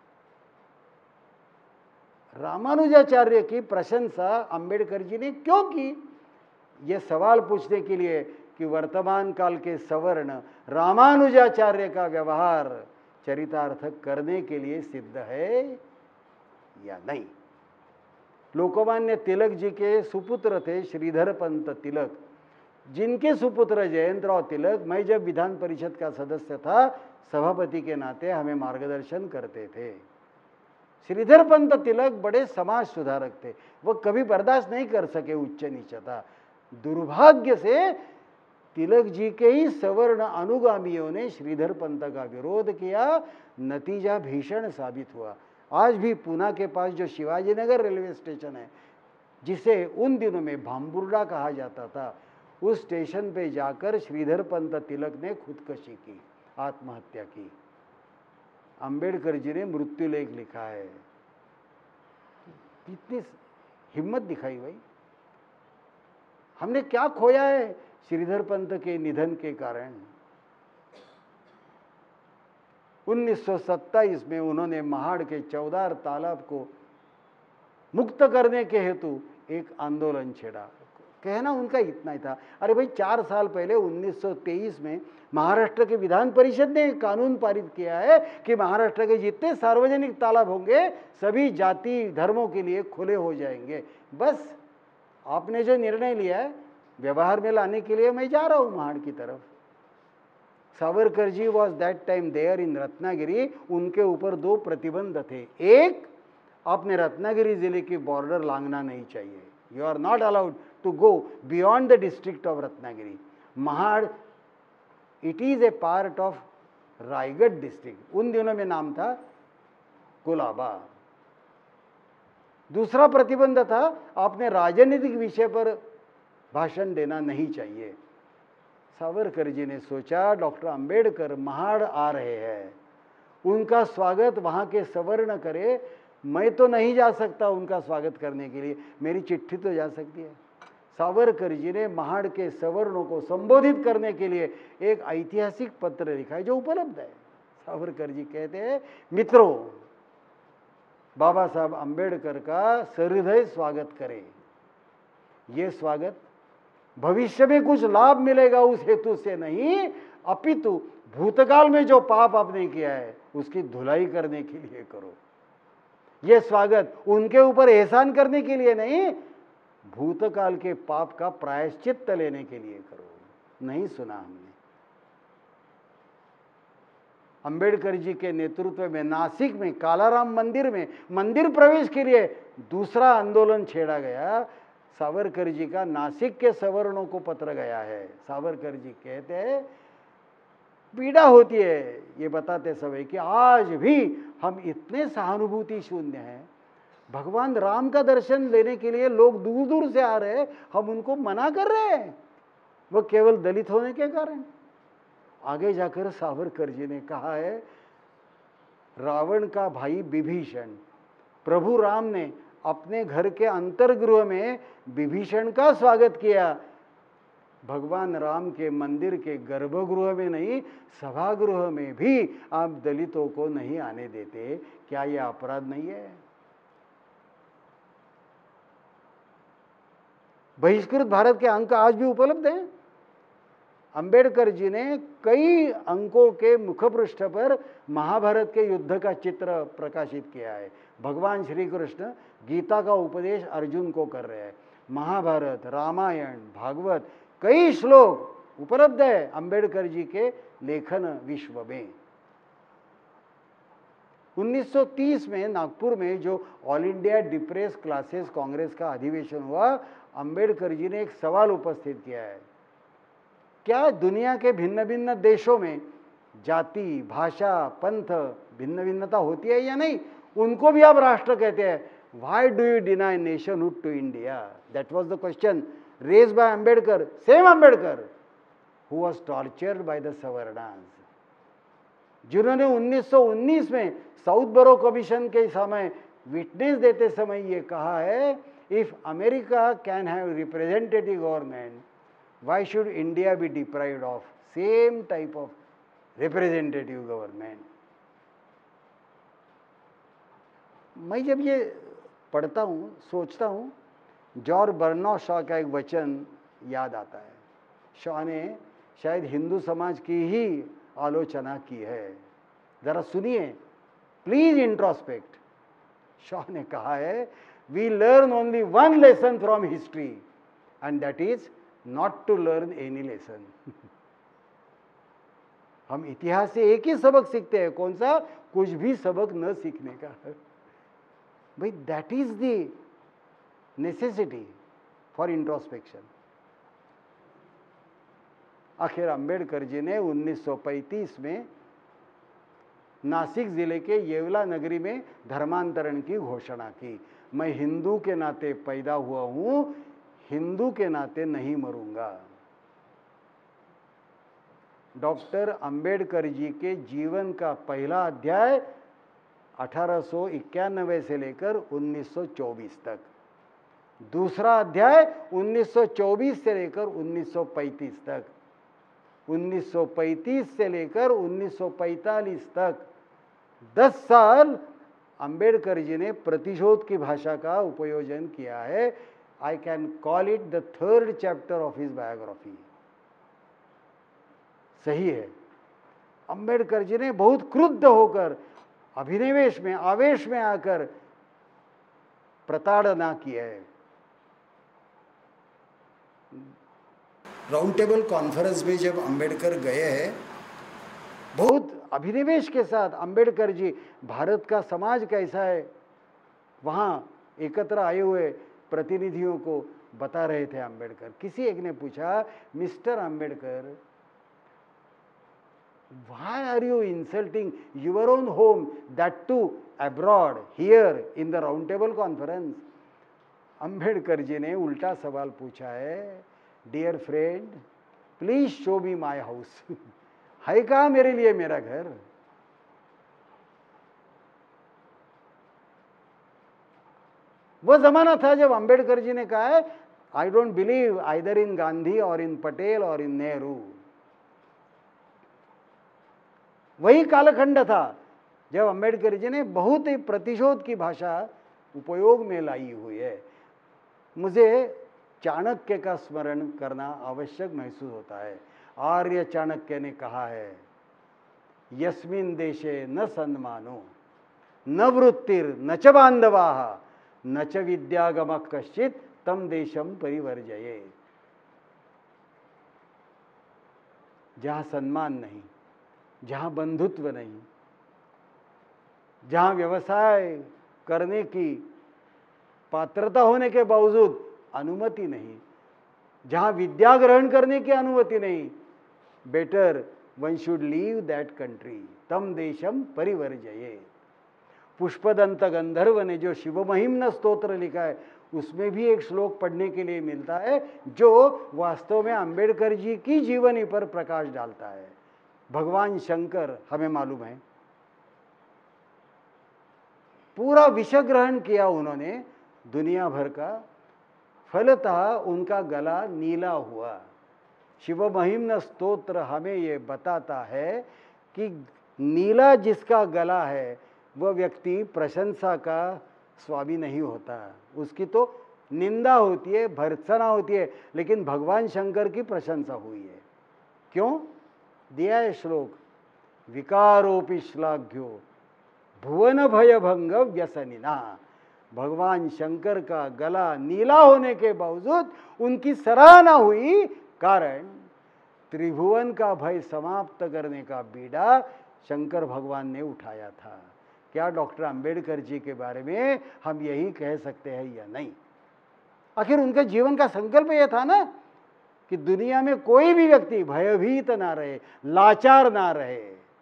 रामानुजाचार्य की प्रशंसा अंबेडकर जी ने क्यों की? ये सवाल पूछने के लिए कि वर्तमान काल के सवर्ण रामानुजाचार्य का व्यवहार चरितार्थ करने के लिए सिद्ध है या नहीं। लोकमान्य तिलक जी के सुपुत्र थे श्रीधर पंत तिलक, जिनके सुपुत्र जयंतराव तिलक, मैं जब विधान परिषद का सदस्य था, सभापति के नाते हमें मार्गदर्शन करते थे। श्रीधर पंत तिलक बड़े समाज सुधारक थे, वह कभी बर्दाश्त नहीं कर सके उच्च नीचता। दुर्भाग्य से तिलक जी के ही सवर्ण अनुगामियों ने श्रीधर पंत का विरोध किया, नतीजा भीषण साबित हुआ। आज भी पूना के पास जो शिवाजीनगर रेलवे स्टेशन है, जिसे उन दिनों में भाम्बुर्डा कहा जाता था, उस स्टेशन पे जाकर श्रीधर पंत तिलक ने खुदकशी की, आत्महत्या की। अंबेडकर जी ने मृत्युलेख लिखा है। कितनी हिम्मत दिखाई भाई। हमने क्या खोया है श्रीधर पंत के निधन के कारण। 1927 में उन्होंने महाड़ के 14 तालाब को मुक्त करने के हेतु एक आंदोलन छेड़ा। कहना उनका इतना ही था। अरे भाई, 4 साल पहले 1923 में महाराष्ट्र के विधान परिषद ने एक कानून पारित किया है कि महाराष्ट्र के जितने सार्वजनिक तालाब होंगे सभी जाति धर्मों के लिए खुले हो जाएंगे। बस आपने जो निर्णय लिया है व्यवहार में लाने के लिए मैं जा रहा हूं महाड़ की तरफ। Savarkar ji was that time there in Ratnagiri. उनके ऊपर 2 प्रतिबंध थे। एक, आपने रत्नागिरी जिले की बॉर्डर लांघना नहीं चाहिए, you are not allowed to go beyond the district of Ratnagiri. Mahad it is a part of Raigad district, उन दिनों में नाम था कोलाबा। दूसरा प्रतिबंध था, आपने राजनीतिक विषय पर भाषण देना नहीं चाहिए। सावरकर जी ने सोचा डॉक्टर अंबेडकर महाड़ आ रहे हैं, उनका स्वागत वहां के सवर्ण करे, मैं तो नहीं जा सकता उनका स्वागत करने के लिए, मेरी चिट्ठी तो जा सकती है। सावरकर जी ने महाड़ के सवर्णों को संबोधित करने के लिए एक ऐतिहासिक पत्र लिखा है जो उपलब्ध है। सावरकर जी कहते हैं, मित्रों, बाबा साहब अंबेडकर का सहृदय स्वागत करें। ये स्वागत भविष्य में कुछ लाभ मिलेगा उस हेतु से नहीं, अपितु भूतकाल में जो पाप आपने किया है उसकी धुलाई करने के लिए करो। ये स्वागत उनके ऊपर एहसान करने के लिए नहीं, भूतकाल के पाप का प्रायश्चित्त लेने के लिए करो। नहीं सुना हमने। अंबेडकर जी के नेतृत्व में नासिक में कालाराम मंदिर में मंदिर प्रवेश के लिए दूसरा आंदोलन छेड़ा गया। सावरकर जी का नासिक के सवर्णों को पत्र गया है। सावरकर जी कहते हैं पीड़ा होती है ये बताते समय कि आज भी हम इतने सहानुभूति शून्य हैं। भगवान राम का दर्शन लेने के लिए लोग दूर दूर से आ रहे हैं, हम उनको मना कर रहे हैं, वो केवल दलित होने के कारण। आगे जाकर सावरकर जी ने कहा है, रावण का भाई विभीषण, प्रभु राम ने अपने घर के अंतर्गृह में विभीषण का स्वागत किया, भगवान राम के मंदिर के गर्भगृह में नहीं, सभागृह में भी आप दलितों को नहीं आने देते। क्या यह अपराध नहीं है? बहिष्कृत भारत के अंक आज भी उपलब्ध हैं। अंबेडकर जी ने कई अंकों के मुखपृष्ठ पर महाभारत के युद्ध का चित्र प्रकाशित किया है। भगवान श्री कृष्ण गीता का उपदेश अर्जुन को कर रहे हैं। महाभारत, रामायण, भागवत, कई श्लोक उपलब्ध है अंबेडकर जी के लेखन विश्व में। 1930 में नागपुर में जो all India depress classes Congress का अधिवेशन हुआ, अंबेडकर जी ने एक सवाल उपस्थित किया है, क्या दुनिया के भिन्न भिन्न देशों में जाति, भाषा, पंथ भिन्न भिन्नता होती है या नहीं? उनको भी आप राष्ट्र कहते हैं। Why do you deny nationhood to India? That was the question raised by Ambedkar, same Ambedkar who was tortured by the Savarnas, जिन्होंने 1919 में साउथ बरो कमीशन के समय विटनेस देते समय ये कहा है, if America can have representative government, why should India be deprived of same type of representative government? मैं जब ये पढ़ता हूँ, सोचता हूँ, जॉर्ज बर्नॉ शॉ का एक वचन याद आता है। शॉ ने शायद हिंदू समाज की ही आलोचना की है, जरा सुनिए, प्लीज इंट्रोस्पेक्ट। शॉ ने कहा है, we learn only one lesson from history and that is not to learn any lesson. हम इतिहास से एक ही सबक सीखते हैं, कौन सा? कुछ भी सबक न सीखने का। भाई, that is the necessity for introspection. आखिर अंबेडकर जी ने 1935 में नासिक जिले के येवला नगरी में धर्मांतरण की घोषणा की। मैं हिंदू के नाते पैदा हुआ हूं, हिंदू के नाते नहीं मरूंगा। डॉक्टर अंबेडकर जी के जीवन का पहला अध्याय 1891 से लेकर 1924 तक, दूसरा अध्याय 1924 से लेकर 1935 तक, 1935 से लेकर 1945 तक 10 साल अंबेडकर जी ने प्रतिशोध की भाषा का उपयोजन किया है। I can call it the third chapter of his biography. सही है, अंबेडकर जी ने बहुत क्रुद्ध होकर, अभिनिवेश में, आवेश में आकर प्रताड़ना की है। राउंड टेबल कॉन्फ्रेंस में जब अंबेडकर गए हैं, बहुत अभिनिवेश के साथ अंबेडकर जी भारत का समाज कैसा है वहां एकत्र आए हुए प्रतिनिधियों को बता रहे थे अंबेडकर। किसी एक ने पूछा, mister Ambedkar, why are you insulting your own home, that too abroad, here in the round table conference? Ambedkar ji ने उल्टा सवाल पूछा है, dear friend please show me my house. है कहाँ मेरे लिए मेरा घर? वो जमाना था जब अंबेडकर जी ने कहा है, I don't believe either in Gandhi और इन पटेल और इन नेहरू। वही कालखंड था जब अंबेडकर जी ने बहुत ही प्रतिशोध की भाषा उपयोग में लाई हुई है। मुझे चाणक्य का स्मरण करना आवश्यक महसूस होता है। आर्य चाणक्य ने कहा है, यस्मिन देशे न सन्मानो न वृत्तिर न च बांधवाः न च विद्यागमः कश्चित् तम देशम परिवर्जये। जहाँ सम्मान नहीं, जहाँ बंधुत्व नहीं, जहाँ व्यवसाय करने की पात्रता होने के बावजूद अनुमति नहीं, जहाँ विद्या ग्रहण करने की अनुमति नहीं, better one should leave that country, तम देशम परिवर्जये। पुष्पदंत गंधर्व ने जो शिव महिम्न स्तोत्र लिखा है उसमें भी एक श्लोक पढ़ने के लिए मिलता है जो वास्तव में अंबेडकर जी की जीवनी पर प्रकाश डालता है। भगवान शंकर, हमें मालूम है, पूरा विष ग्रहण किया उन्होंने दुनिया भर का, फलतः उनका गला नीला हुआ। शिव महिम्न स्तोत्र हमें ये बताता है कि नीला जिसका गला है वह व्यक्ति प्रशंसा का स्वामी नहीं होता, उसकी तो निंदा होती है, भर्त्सना होती है, लेकिन भगवान शंकर की प्रशंसा हुई है। क्यों? दिया है श्लोक, विकारोपि श्लाघ्यो भुवन भय भंग व्यसनिना। भगवान शंकर का गला नीला होने के बावजूद उनकी सराहना हुई, कारण त्रिभुवन का भय समाप्त करने का बीड़ा शंकर भगवान ने उठाया था। क्या डॉक्टर अंबेडकर जी के बारे में हम यही कह सकते हैं या नहीं? आखिर उनका जीवन का संकल्प यह था ना कि दुनिया में कोई भी व्यक्ति भयभीत ना रहे, लाचार ना रहे।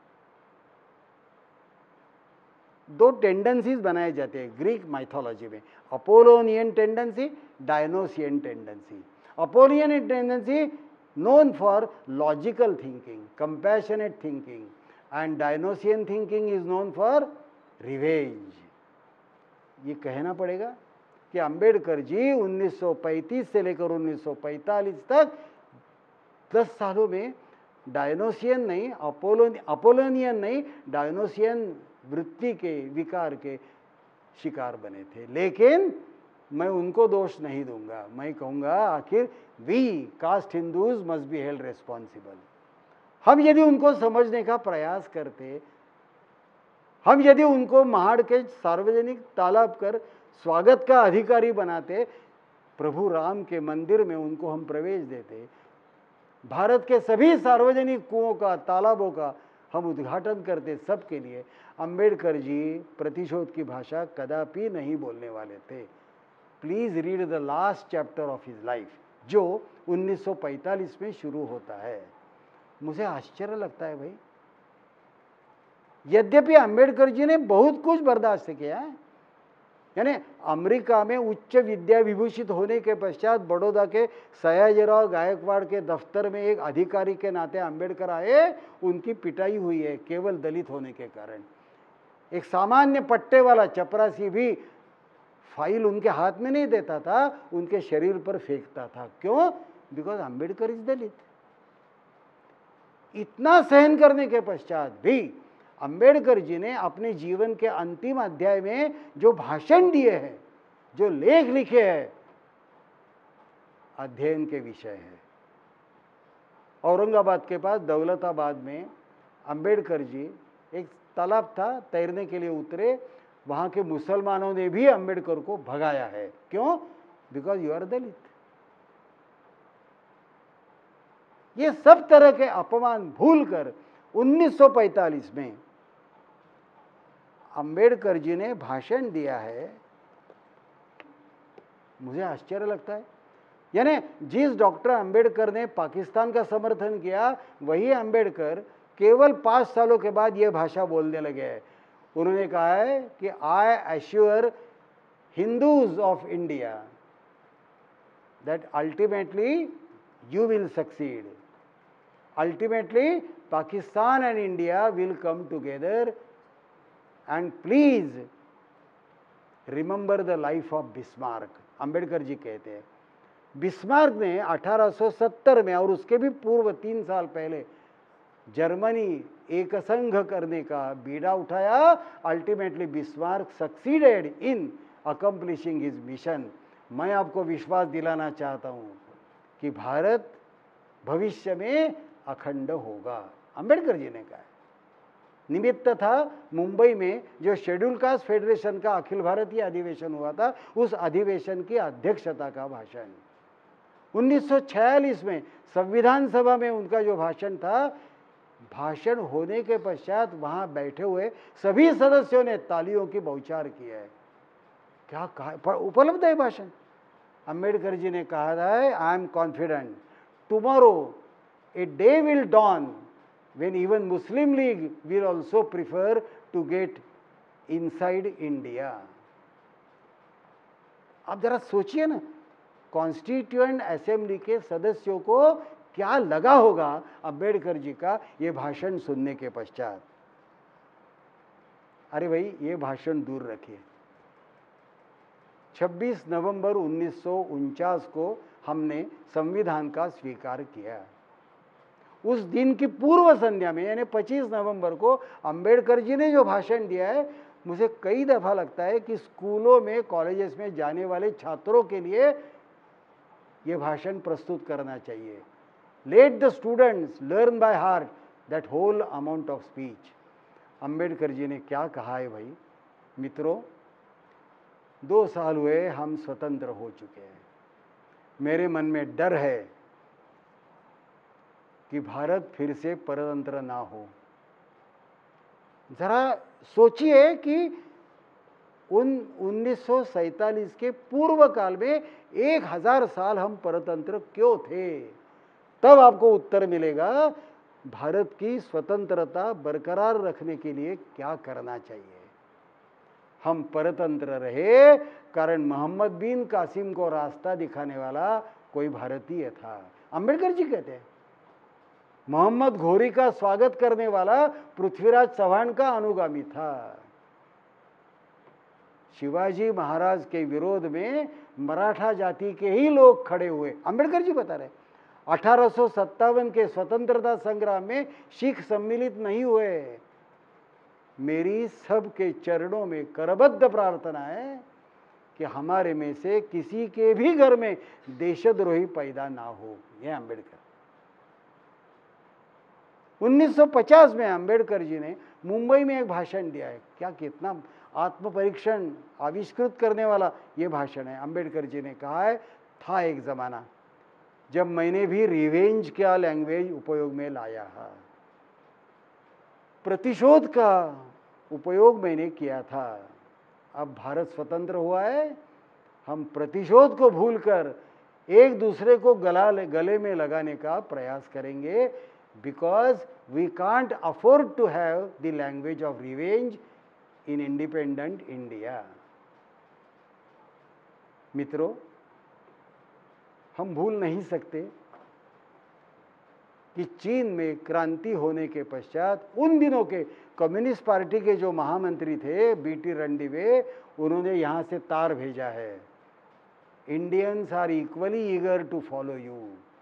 दो टेंडेंसीज बनाए जाते हैं ग्रीक माइथोलॉजी में, Apollonian tendency, Dionysian tendency. Apollonian tendency known for logical thinking, compassionate thinking, and Dionysian thinking is known for revenge. ये कहना पड़ेगा कि अंबेडकर जी 1935 से लेकर 1945 तक 10 सालों में डायनोसियन नहीं, अपोलोनियन नहीं, डायनोसियन वृत्ति के, विकार के शिकार बने थे। लेकिन मैं उनको दोष नहीं दूंगा, मैं कहूंगा आखिर we caste Hindus must be held responsible. हम यदि उनको समझने का प्रयास करते, हम यदि उनको महाड़ के सार्वजनिक तालाब कर स्वागत का अधिकारी बनाते, प्रभु राम के मंदिर में उनको हम प्रवेश देते, भारत के सभी सार्वजनिक कुओं का, तालाबों का हम उद्घाटन करते सबके लिए, अंबेडकर जी प्रतिशोध की भाषा कदापि नहीं बोलने वाले थे। Please read the last chapter of his life जो 1945 में शुरू होता है। मुझे आश्चर्य लगता है भाई, यद्यपि अंबेडकर जी ने बहुत कुछ बर्दाश्त किया है, यानी अमेरिका में उच्च विद्या विभूषित होने के पश्चात बड़ौदा के सयाजीराव गायकवाड़ के दफ्तर में एक अधिकारी के नाते अंबेडकर आए, उनकी पिटाई हुई है केवल दलित होने के कारण। एक सामान्य पट्टे वाला चपरासी भी फाइल उनके हाथ में नहीं देता था, उनके शरीर पर फेंकता था। क्यों? Because Ambedkar is Dalit. इतना सहन करने के पश्चात भी अंबेडकर जी ने अपने जीवन के अंतिम अध्याय में जो भाषण दिए हैं, जो लेख लिखे हैं, अध्ययन के विषय है। औरंगाबाद के पास दौलताबाद में अंबेडकर जी, एक तालाब था, तैरने के लिए उतरे, वहां के मुसलमानों ने भी अंबेडकर को भगाया है। क्यों? Because you are Dalit. ये सब तरह के अपमान भूलकर 1945 में अंबेडकर जी ने भाषण दिया है। मुझे आश्चर्य लगता है, यानी जिस डॉक्टर अंबेडकर ने पाकिस्तान का समर्थन किया, वही अंबेडकर केवल 5 सालों के बाद यह भाषा बोलने लगे हैं। उन्होंने कहा है कि I assure Hindus of India that ultimately you will succeed, ultimately Pakistan and India will come together, and please remember the life of Bismarck. Ambedkar ji कहते हैं बिस्मार्क ने 1870 में और उसके भी पूर्व 3 साल पहले जर्मनी एक संघ करने का बीड़ा उठाया। Ultimately Bismarck succeeded in accomplishing his mission. मैं आपको विश्वास दिलाना चाहता हूं कि भारत भविष्य में अखंड होगा, अंबेडकर जी ने कहा। निमित्त था मुंबई में जो शेड्यूल कास्ट फेडरेशन का अखिल भारतीय अधिवेशन हुआ था, उस अधिवेशन की अध्यक्षता का भाषण 1946 में संविधान सभा में उनका जो भाषण था, भाषण होने के पश्चात वहां बैठे हुए सभी सदस्यों ने तालियों की बौछार की है। क्या कहा? उपलब्ध है भाषण। अंबेडकर जी ने कहा था, I am confident tomorrow a day will dawn when even Muslim League will also prefer to get inside India. आप जरा सोचिए ना, कॉन्स्टिट्यूएंट असेंबली के सदस्यों को क्या लगा होगा अंबेडकर जी का ये भाषण सुनने के पश्चात। अरे भाई, ये भाषण दूर रखिए। 26 नवंबर 1949 को हमने संविधान का स्वीकार किया। उस दिन की पूर्व संध्या में, यानी 25 नवंबर को अंबेडकर जी ने जो भाषण दिया है, मुझे कई दफा लगता है कि स्कूलों में, कॉलेजेस में जाने वाले छात्रों के लिए ये भाषण प्रस्तुत करना चाहिए। Let the students learn by heart that whole amount of speech. Ambedkar ji ने क्या कहा है भाई? मित्रों, 2 साल हुए हम स्वतंत्र हो चुके हैं। मेरे मन में डर है कि भारत फिर से परतंत्र ना हो। जरा सोचिए कि उन 1947 के पूर्व काल में 1000 साल हम परतंत्र क्यों थे? तब आपको उत्तर मिलेगा भारत की स्वतंत्रता बरकरार रखने के लिए क्या करना चाहिए। हम परतंत्र रहे कारण मोहम्मद बिन कासिम को रास्ता दिखाने वाला कोई भारतीय था। अंबेडकर जी कहते हैं मोहम्मद घोरी का स्वागत करने वाला पृथ्वीराज चौहान का अनुगामी था। शिवाजी महाराज के विरोध में मराठा जाति के ही लोग खड़े हुए। अंबेडकर जी बता रहे 1857 के स्वतंत्रता संग्राम में सिख सम्मिलित नहीं हुए। मेरी सबके चरणों में करबद्ध प्रार्थना है कि हमारे में से किसी के भी घर में देशद्रोही पैदा ना हो। यह अंबेडकर 1950 में अंबेडकर जी ने मुंबई में एक भाषण दिया है। क्या कितना आत्मपरीक्षण आविष्कृत करने वाला ये भाषण है। अंबेडकर जी ने कहा है, था एक जमाना जब मैंने भी रिवेंज का लैंग्वेज उपयोग में लाया है, प्रतिशोध का उपयोग मैंने किया था। अब भारत स्वतंत्र हुआ है, हम प्रतिशोध को भूलकर एक दूसरे को गले में लगाने का प्रयास करेंगे, because we can't afford to have the language of revenge in independent India. मित्रों, हम भूल नहीं सकते कि चीन में क्रांति होने के पश्चात उन दिनों के कम्युनिस्ट पार्टी के जो महामंत्री थे बीटी रणदिवे, उन्होंने यहां से तार भेजा है, Indians are equally eager to follow you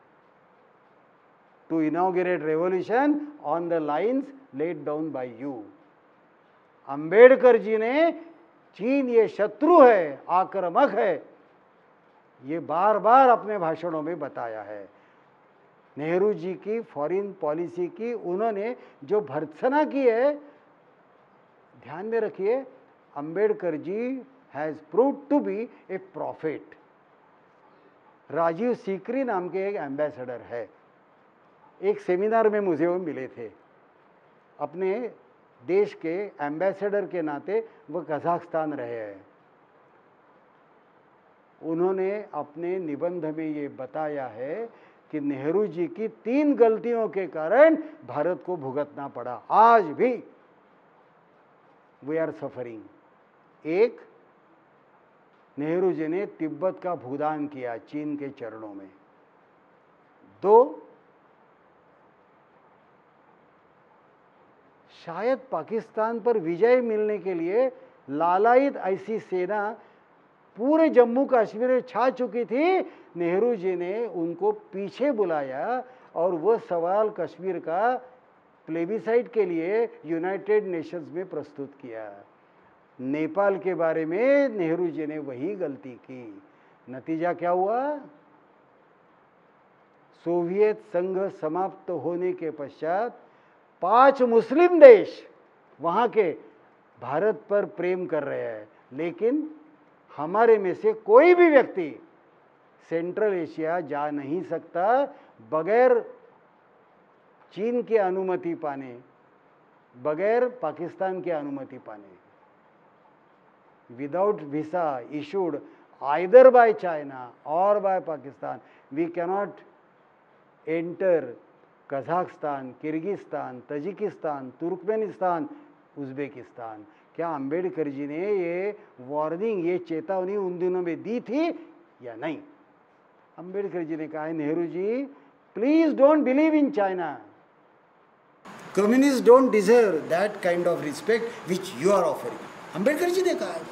to inaugurate revolution on the lines laid down by you. Ambedkar ji ने चीन ये शत्रु है, आक्रामक है, ये बार बार अपने भाषणों में बताया है। नेहरू जी की फॉरेन पॉलिसी की उन्होंने जो भर्त्सना की है, ध्यान में रखिए, Ambedkar ji has proved to be a prophet. Rajiv Sikri नाम के एक एम्बेसडर है, एक सेमिनार में मुझे वो मिले थे। अपने देश के एम्बेसडर के नाते वो कजाकिस्तान रहे हैं। उन्होंने अपने निबंध में ये बताया है कि नेहरू जी की 3 गलतियों के कारण भारत को भुगतना पड़ा। आज भी वी आर सफरिंग। एक, नेहरू जी ने तिब्बत का भूदान किया चीन के चरणों में। 2, शायद पाकिस्तान पर विजय मिलने के लिए लालायित ऐसी सेना पूरे जम्मू कश्मीर में छा चुकी थी, नेहरू जी ने उनको पीछे बुलाया और वो सवाल कश्मीर का प्लेबिसाइट के लिए यूनाइटेड नेशंस में प्रस्तुत किया। नेपाल के बारे में नेहरू जी ने वही गलती की। नतीजा क्या हुआ? सोवियत संघ समाप्त होने के पश्चात 5 मुस्लिम देश वहां के भारत पर प्रेम कर रहे हैं, लेकिन हमारे में से कोई भी व्यक्ति सेंट्रल एशिया जा नहीं सकता बगैर चीन की अनुमति पाने, बगैर पाकिस्तान की अनुमति पाने। Without visa issued either by China और by Pakistan, we cannot enter Kazakhstan, Kyrgyzstan, Tajikistan, Turkmenistan, Uzbekistan. क्या अंबेडकर जी ने ये वार्निंग, ये चेतावनी उन दिनों में दी थी या नहीं? अंबेडकर जी ने कहा है, Nehru ji please don't believe in China, communist don't deserve that kind of respect which you are offering. Ambedkar ji ने कहा है।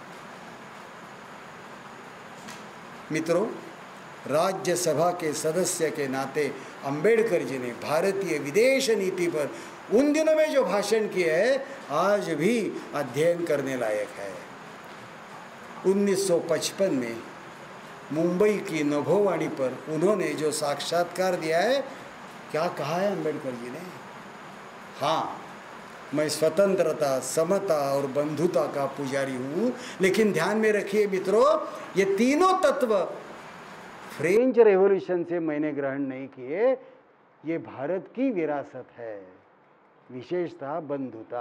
मित्रों, राज्यसभा के सदस्य के नाते अंबेडकर जी ने भारतीय विदेश नीति पर उन दिनों में जो भाषण किए है आज भी अध्ययन करने लायक है। 1955 में मुंबई की नभोवाणी पर उन्होंने जो साक्षात्कार दिया है, क्या कहा है अंबेडकर जी ने? हाँ, मैं स्वतंत्रता, समता और बंधुता का पुजारी हूँ, लेकिन ध्यान में रखिए मित्रों, ये तीनों तत्व फ्रेंच रेवोल्यूशन से मैंने ग्रहण नहीं किए, ये भारत की विरासत है, विशेषतः बंधुता।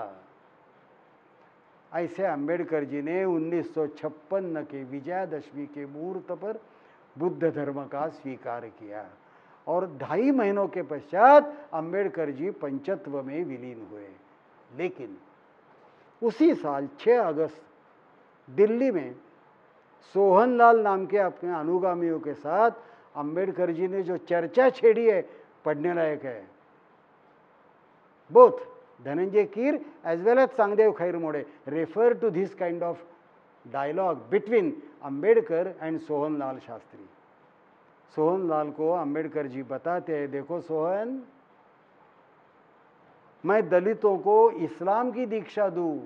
ऐसे अंबेडकर जी ने 1956 के विजयादशमी के मुहूर्त पर बुद्ध धर्म का स्वीकार किया और 2.5 महीनों के पश्चात अंबेडकर जी पंचत्व में विलीन हुए। लेकिन उसी साल 6 अगस्त दिल्ली में सोहनलाल नाम के अपने अनुगामियों के साथ अंबेडकर जी ने जो चर्चा छेड़ी है, पढ़ने लायक है। Both Dhananjay Keer as well as Sangdev Khairmode refer to this kind of dialogue between Ambedkar and Sohanlal Shastri. Sohanlal को अंबेडकर जी बताते हैं, देखो सोहन, मैं दलितों को इस्लाम की दीक्षा दूं,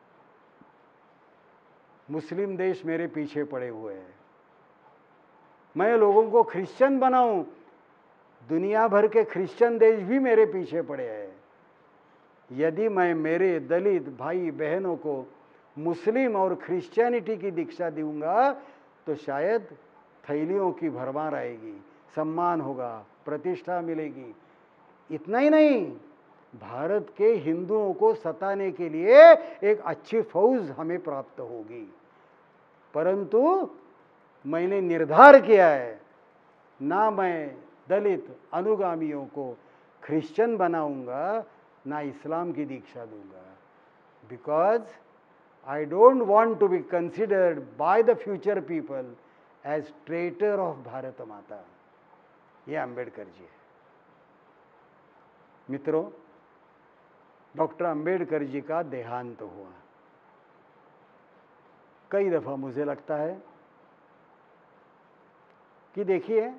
मुस्लिम देश मेरे पीछे पड़े हुए हैं। मैं लोगों को क्रिश्चियन बनाऊं, दुनिया भर के क्रिश्चियन देश भी मेरे पीछे पड़े हैं। यदि मैं मेरे दलित भाई बहनों को मुस्लिम और क्रिश्चियनिटी की दीक्षा दूंगा तो शायद थैलियों की भरमार आएगी, सम्मान होगा, प्रतिष्ठा मिलेगी। इतना ही नहीं, भारत के हिंदुओं को सताने के लिए एक अच्छी फौज हमें प्राप्त होगी। परंतु मैंने निर्धार किया है, ना मैं दलित अनुगामियों को क्रिश्चियन बनाऊंगा, ना इस्लाम की दीक्षा दूंगा, because I don't want to be considered by the future people as traitor of Bharat Mata. ये अंबेडकर जी है। मित्रों, डॉक्टर अंबेडकर जी का देहांत हुआ। कई दफ़ा मुझे लगता है कि देखिए,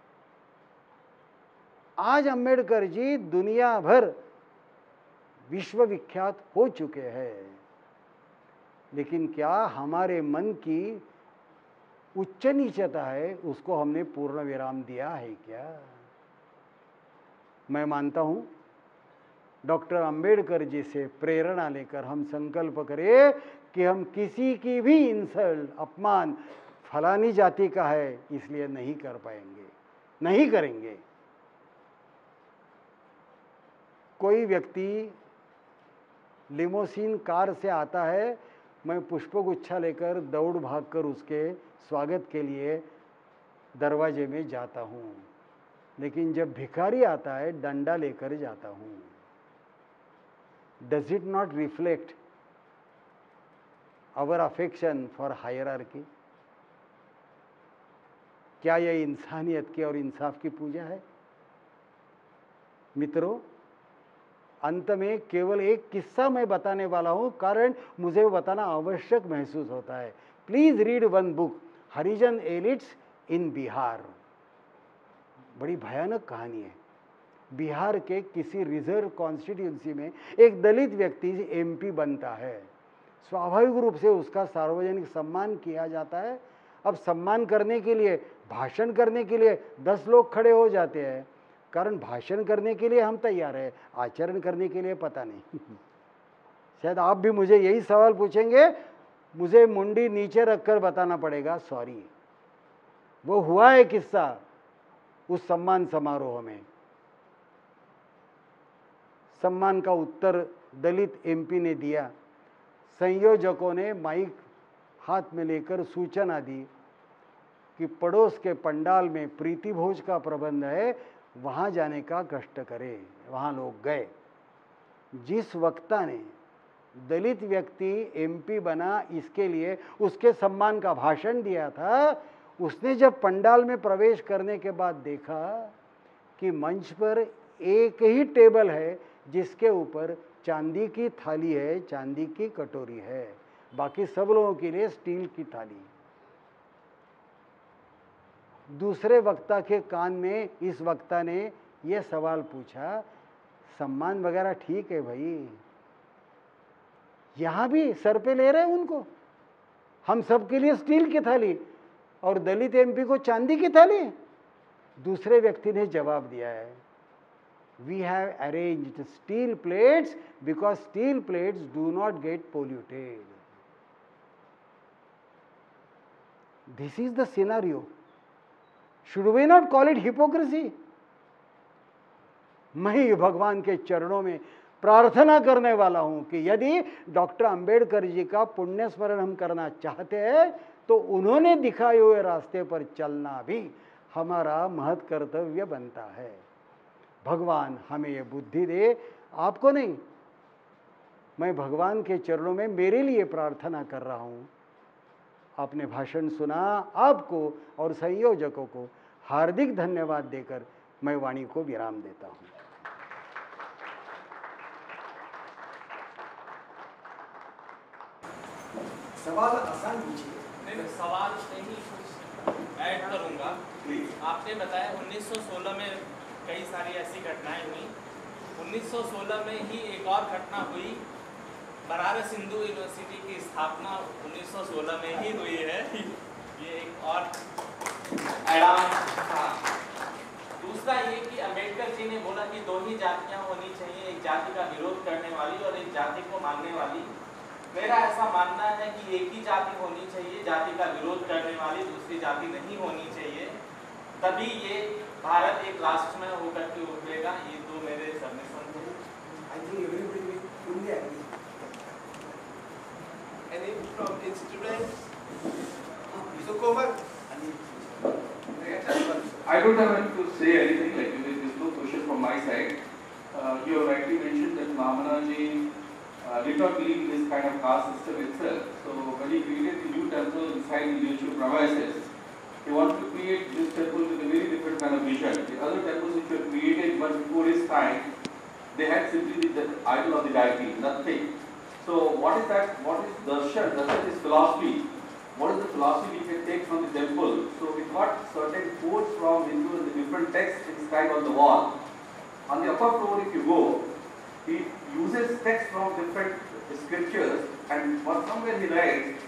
आज अंबेडकर जी दुनिया भर विश्वविख्यात हो चुके हैं, लेकिन क्या हमारे मन की उच्च नीचता है उसको हमने पूर्ण विराम दिया है क्या? मैं मानता हूं डॉक्टर अंबेडकर जी से प्रेरणा लेकर हम संकल्प करें कि हम किसी की भी इंसल्ट, अपमान फलानी जाति का है इसलिए नहीं कर पाएंगे, नहीं करेंगे। कोई व्यक्ति लिमोसिन कार से आता है, मैं पुष्पगुच्छा लेकर दौड़ भागकर उसके स्वागत के लिए दरवाजे में जाता हूँ, लेकिन जब भिखारी आता है डंडा लेकर जाता हूँ। Does it not reflect our affection for hierarchy? क्या यह इंसानियत की और इंसाफ की पूजा है? मित्रों, अंत में केवल एक किस्सा मैं बताने वाला हूं, कारण मुझे वो बताना आवश्यक महसूस होता है। Please read one book, Harijan elites in Bihar. बड़ी भयानक कहानी है। बिहार के किसी रिजर्व कॉन्स्टिट्यूंसी में एक दलित व्यक्ति एमपी बनता है। स्वाभाविक रूप से उसका सार्वजनिक सम्मान किया जाता है। अब सम्मान करने के लिए, भाषण करने के लिए 10 लोग खड़े हो जाते हैं, कारण भाषण करने के लिए हम तैयार हैं, आचरण करने के लिए पता नहीं। शायद आप भी मुझे यही सवाल पूछेंगे, मुझे मुंडी नीचे रखकर बताना पड़ेगा, सॉरी वो हुआ है किस्सा उस सम्मान समारोह में। सम्मान का उत्तर दलित एमपी ने दिया। संयोजकों ने माइक हाथ में लेकर सूचना दी कि पड़ोस के पंडाल में प्रीति भोज का प्रबंध है, वहाँ जाने का कष्ट करे। वहाँ लोग गए। जिस वक्ता ने दलित व्यक्ति एमपी बना, इसके लिए उसके सम्मान का भाषण दिया था, उसने जब पंडाल में प्रवेश करने के बाद देखा कि मंच पर एक ही टेबल है जिसके ऊपर चांदी की थाली है, चांदी की कटोरी है, बाकी सब लोगों के लिए स्टील की थाली। दूसरे वक्ता के कान में इस वक्ता ने यह सवाल पूछा, सम्मान वगैरह ठीक है भाई, यहां भी सर पे ले रहे हैं उनको, हम सबके लिए स्टील की थाली और दलित एमपी को चांदी की थाली। दूसरे व्यक्ति ने जवाब दिया है, we have arranged steel plates because steel plates do not get polluted. This is the scenario. Should we not call it hypocrisy? मैं भगवान के चरणों में प्रार्थना करने वाला हूं कि यदि डॉक्टर अंबेडकर जी का पुण्य स्मरण हम करना चाहते हैं तो उन्होंने दिखाए हुए रास्ते पर चलना भी हमारा महत् कर्तव्य बनता है। भगवान हमें ये बुद्धि दे, आपको नहीं। मैं भगवान के चरणों में मेरे लिए प्रार्थना कर रहा हूं। आपने भाषण सुना, आपको और संयोजकों को हार्दिक धन्यवाद देकर मैं वाणी को विराम देता हूं। सवाल आसान पूछिए। नहीं, सवाल नहीं, कुछ ऐड करूंगा। आपने बताया 1916 में कई सारी ऐसी घटनाएं हुई। 1916 में ही एक और घटना हुई, बनारस हिंदू यूनिवर्सिटी की स्थापना 1916 में ही हुई है। ये एक और एडान था। दूसरा ये कि अंबेडकर जी ने बोला कि दो ही जातियां होनी चाहिए, एक जाति का विरोध करने वाली और एक जाति को मानने वाली। मेरा ऐसा मानना है कि एक ही जाति होनी चाहिए, जाति का विरोध करने वाली दूसरी जाति नहीं होनी चाहिए, तभी ये भारत एक राष्ट्र में होकर के उभरेगा। ये दो मेरे सबमिशन थे। I think everybody will fully agree. Any from students? So Gopal, I don't have to say anything, like there is no question from my side. You have rightly mentioned that Mahana ji did not believe in this kind of caste system itself. So when he created the new temple inside the University premises, he wanted to create this temple with a very different kind of vision. The other temples which were created but before his time, they had simply the idol of the deity, nothing. So what is that? What is darshan? Darshan is philosophy. What is the philosophy we can take from the temple? So it got certain quotes from Hindu and the different texts inscribed on the wall. On the upper floor, if you go, he uses text from different scriptures, and somewhere he writes,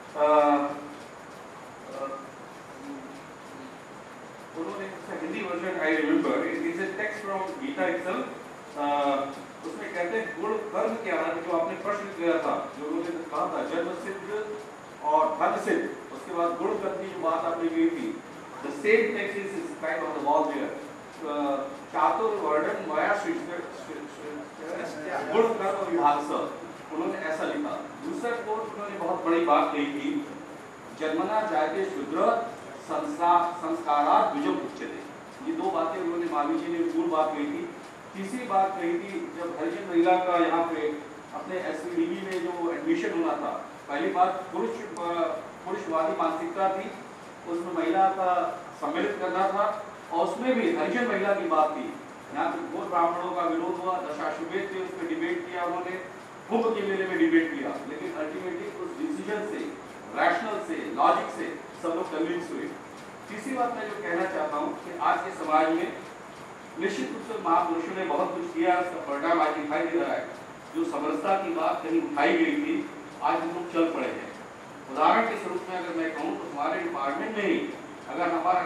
Hindi version I remember, it is a text from Gita itself. उसमें कहते हैं गुण कर्म क्या है, जो आपने प्रश्न किया था, जो उन्होंने कहा था जन्म सिद्ध और धर्म सिद्ध, उसके बाद गुण कर्म की जो बात आपने की थी, the same text is inscribed on the wall there. चातुर्वर्णन मया सृष्ट गुण कर्म विभाग, उन्होंने ऐसा लिखा। दूसरा कोट उन्होंने बहुत बड़ी बात कही थी, जन्मना जायते शूद्र संस्कारात् द्विजम उच्यते। ये दो बातें उन्होंने महावीर जी ने मूल बात कही थी। तीसरी बात कही थी, जब हरिजन महिला का यहाँ पे अपने एसपीडीबी में जो एडमिशन होना था, पहली बात पुरुषवादी मानसिकता थी, उसमें महिला का सम्मिलित करना था, और उसमें भी हरिजन महिला की बात थी। यहाँ पे बहुत ब्राह्मणों का विरोध हुआ, दशाश्वमेध थे, उस पर डिबेट किया उन्होंने, कुंभ के मेले में डिबेट किया, लेकिन अल्टीमेटली उस डिसीजन से, रैशनल से, लॉजिक से सब लोग कन्विंस हुए। तीसरी बात मैं जो कहना चाहता हूँ कि आज के समाज में निश्चित रूप से महापुरुषों ने बहुत कुछ किया, उसका परिणाम आज दिखाई दे रहा है। जो समरसता की बात कहीं उठाई गई थी, आज हम लोग चल पड़े हैं। उदाहरण के स्वरूप में अगर मैं कहूँ तो हमारे डिपार्टमेंट में ही अगर हमारा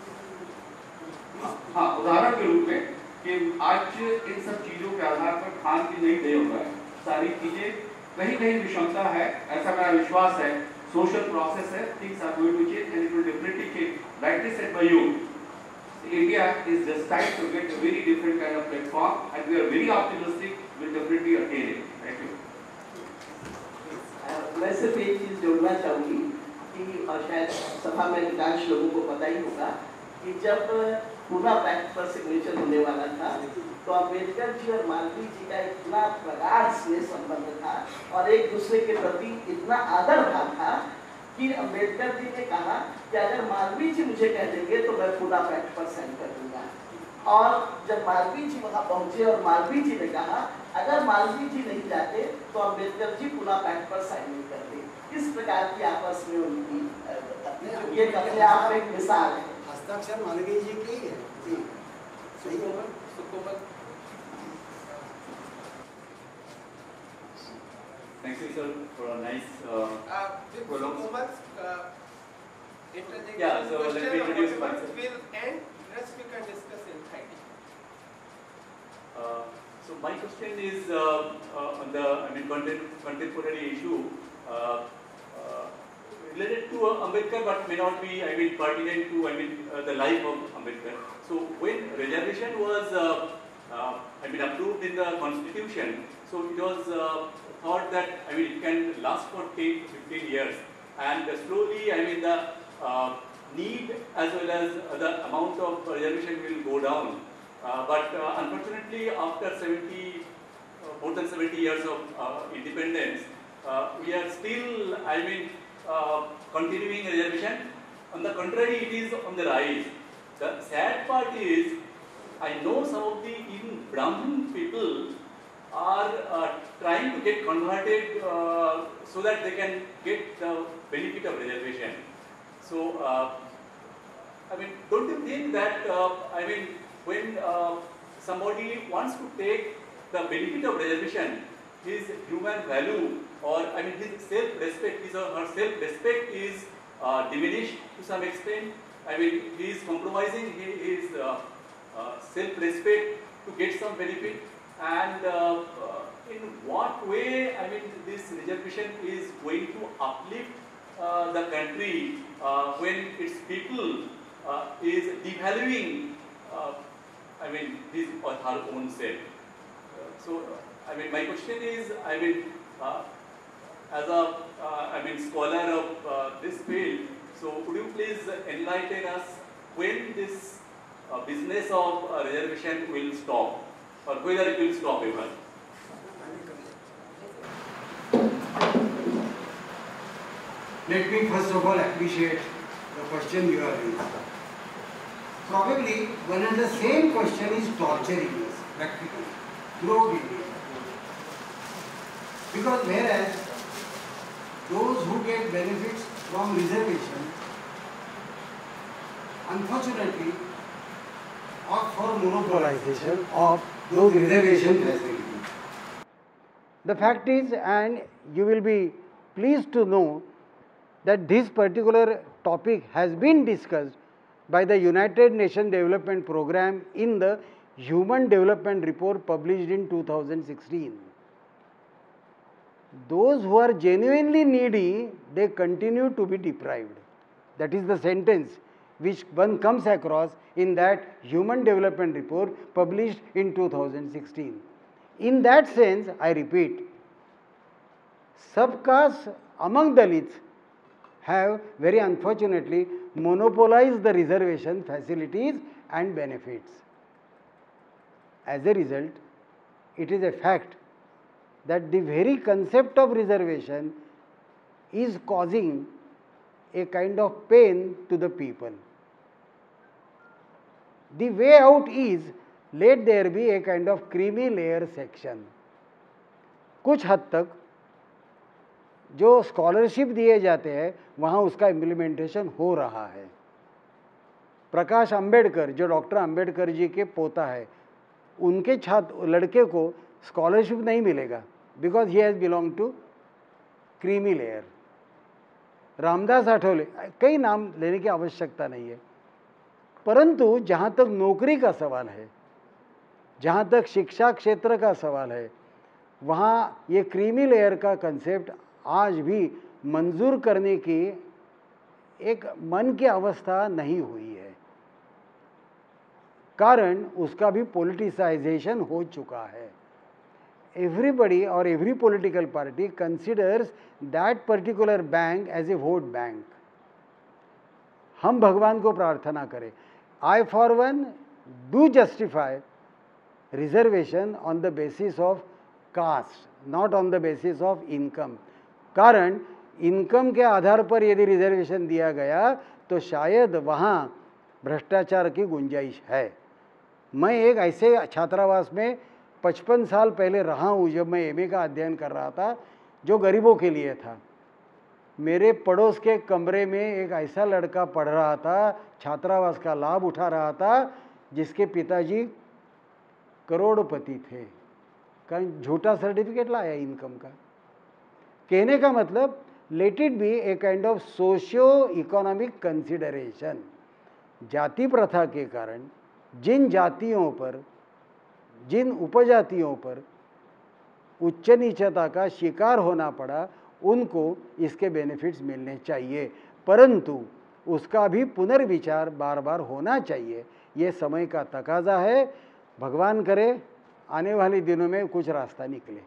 उदाहरण के रूप में कि आज इन सब चीजों के आधार पर खान की नहीं तय होता है, सारी चीजें कहीं कहीं विषमता है, ऐसा मेरा विश्वास है। सोशल प्रोसेस है, things are going to change and it will definitely change. Rightly said by you, India is destined to get a very different kind of platform, and we are very optimistic we'll definitely attain it. Thank you. मैं सिर्फ एक चीज जोड़ना चाहूँगी कि शायद सभा में अधिकांश लोगों को पता ही होगा कि जब पूना पैक्ट पर सिग्नेचर होने वाला था, तो अम्बेडकर जी और मालवीय जी का इतना प्रगाढ़ स्नेह संबंध था और एक दूसरे के प्रति इतना आदर भाव था कि अम्बेडकर जी ने कहा कि अगर मालवीय जी मुझे कह देंगे तो मैं पूना पैक्ट पर साइन कर दूंगा। और जब मालवीय जी वहां पहुंचे और मालवीय जी ने कहा अगर मालवीय जी नहीं जाते तो अम्बेडकर जी पूना पैक्ट पर साइन नहीं करते। इस प्रकार की आपस में उनकी ये अपने आप में एक मिसाल है। हस्ताक्षर मालवीय जी के ही है जी, सही है। Thank you, sir, for a nice prolonged. Yeah, so let me introduce myself. Will end. Rest we can discuss in Friday. So my question is on the contemporary issue related to Ambedkar, but may not be pertinent to the life of Ambedkar. So when reservation was approved in the constitution, so it was thought that it can last for 10 to 15 years, and slowly the need as well as the amount of reservation will go down. But unfortunately, after more than 70 years of independence, we are still continuing reservation. On the contrary, it is on the rise. The sad part is, I know some of the even Brahmin people are trying to get converted so that they can get the benefit of reservation. So, don't you think that when somebody wants to take the benefit of reservation, his human value or his self-respect, his or her self-respect is diminished to some extent? He is compromising his self-respect to get some benefit, and in what way this reservation is going to uplift the country when its people is devaluing his or her own self. So my question is, as a scholar of this field, so could you please enlighten us when this business of reservation will stop, or whether it will stop ever? Let me first of all appreciate the question you have raised. Probably one and the same question is torturing us practically throughout India. Because whereas those who get benefits from reservation, unfortunately, opt for monopolization of those reservation facilities. The fact is, and you will be pleased to know, that this particular topic has been discussed by the United Nations Development Programme in the Human Development Report published in 2016. Those who are genuinely needy, they continue to be deprived. That is the sentence which one comes across in that Human Development Report published in 2016. In that sense, I repeat, subcastes among Dalits have very unfortunately monopolized the reservation facilities and benefits. As a result, it is a fact that the very concept of reservation is causing a kind of pain to the people. The way out is, let there be a kind of creamy layer section. कुछ हद तक जो स्कॉलरशिप दिए जाते हैं वहाँ उसका इम्प्लीमेंटेशन हो रहा है. प्रकाश अंबेडकर, जो डॉक्टर अंबेडकर जी के पोता है, उनके छात्र लड़के को स्कॉलरशिप नहीं मिलेगा because he has belong to creamy layer. Ramdas Athawale, कई नाम लेने की आवश्यकता नहीं है, परंतु जहाँ तक नौकरी का सवाल है, जहाँ तक शिक्षा क्षेत्र का सवाल है, वहाँ ये क्रीमी लेयर का कंसेप्ट आज भी मंजूर करने की एक मन की अवस्था नहीं हुई है. कारण उसका भी पॉलिटिसाइजेशन हो चुका है. Everybody or every political party considers that particular bank as a vote bank. हम भगवान को प्रार्थना करें I for one do justify reservation on the basis of caste, not on the basis of income. कारण इनकम के आधार पर यदि रिजर्वेशन दिया गया तो शायद वहाँ भ्रष्टाचार की गुंजाइश है। मैं एक ऐसे छात्रावास में 55 साल पहले रहा हूँ जब मैं एमए का अध्ययन कर रहा था, जो गरीबों के लिए था। मेरे पड़ोस के कमरे में एक ऐसा लड़का पढ़ रहा था, छात्रावास का लाभ उठा रहा था, जिसके पिताजी करोड़पति थे। कारण झूठा सर्टिफिकेट लाया इनकम का। कहने का मतलब let it be a kind of socio economic consideration. जाति प्रथा के कारण जिन जातियों पर, जिन उपजातियों पर उच्च नीचता का शिकार होना पड़ा, उनको इसके बेनिफिट्स मिलने चाहिए, परंतु उसका भी पुनर्विचार बार बार होना चाहिए। ये समय का तकाजा है। भगवान करे आने वाले दिनों में कुछ रास्ता निकले।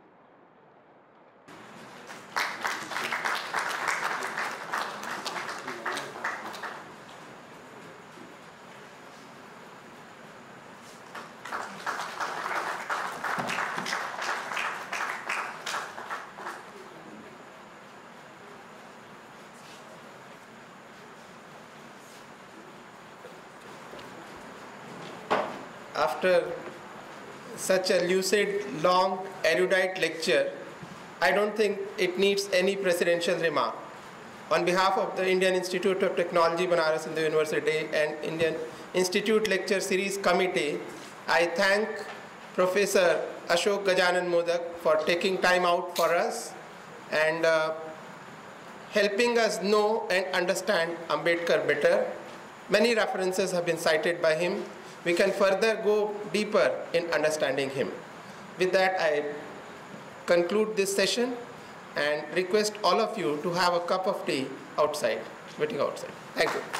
After such a lucid, long, erudite lecture, I don't think it needs any presidential remark. On behalf of the Indian Institute of Technology, Banaras Hindu University and Indian Institute Lecture Series Committee, I thank Professor Ashok Gajanan Modak for taking time out for us and helping us know and understand Ambedkar better. Many references have been cited by him. We can further go deeper in understanding him. With that, I conclude this session and request all of you to have a cup of tea outside, waiting outside. Thank you.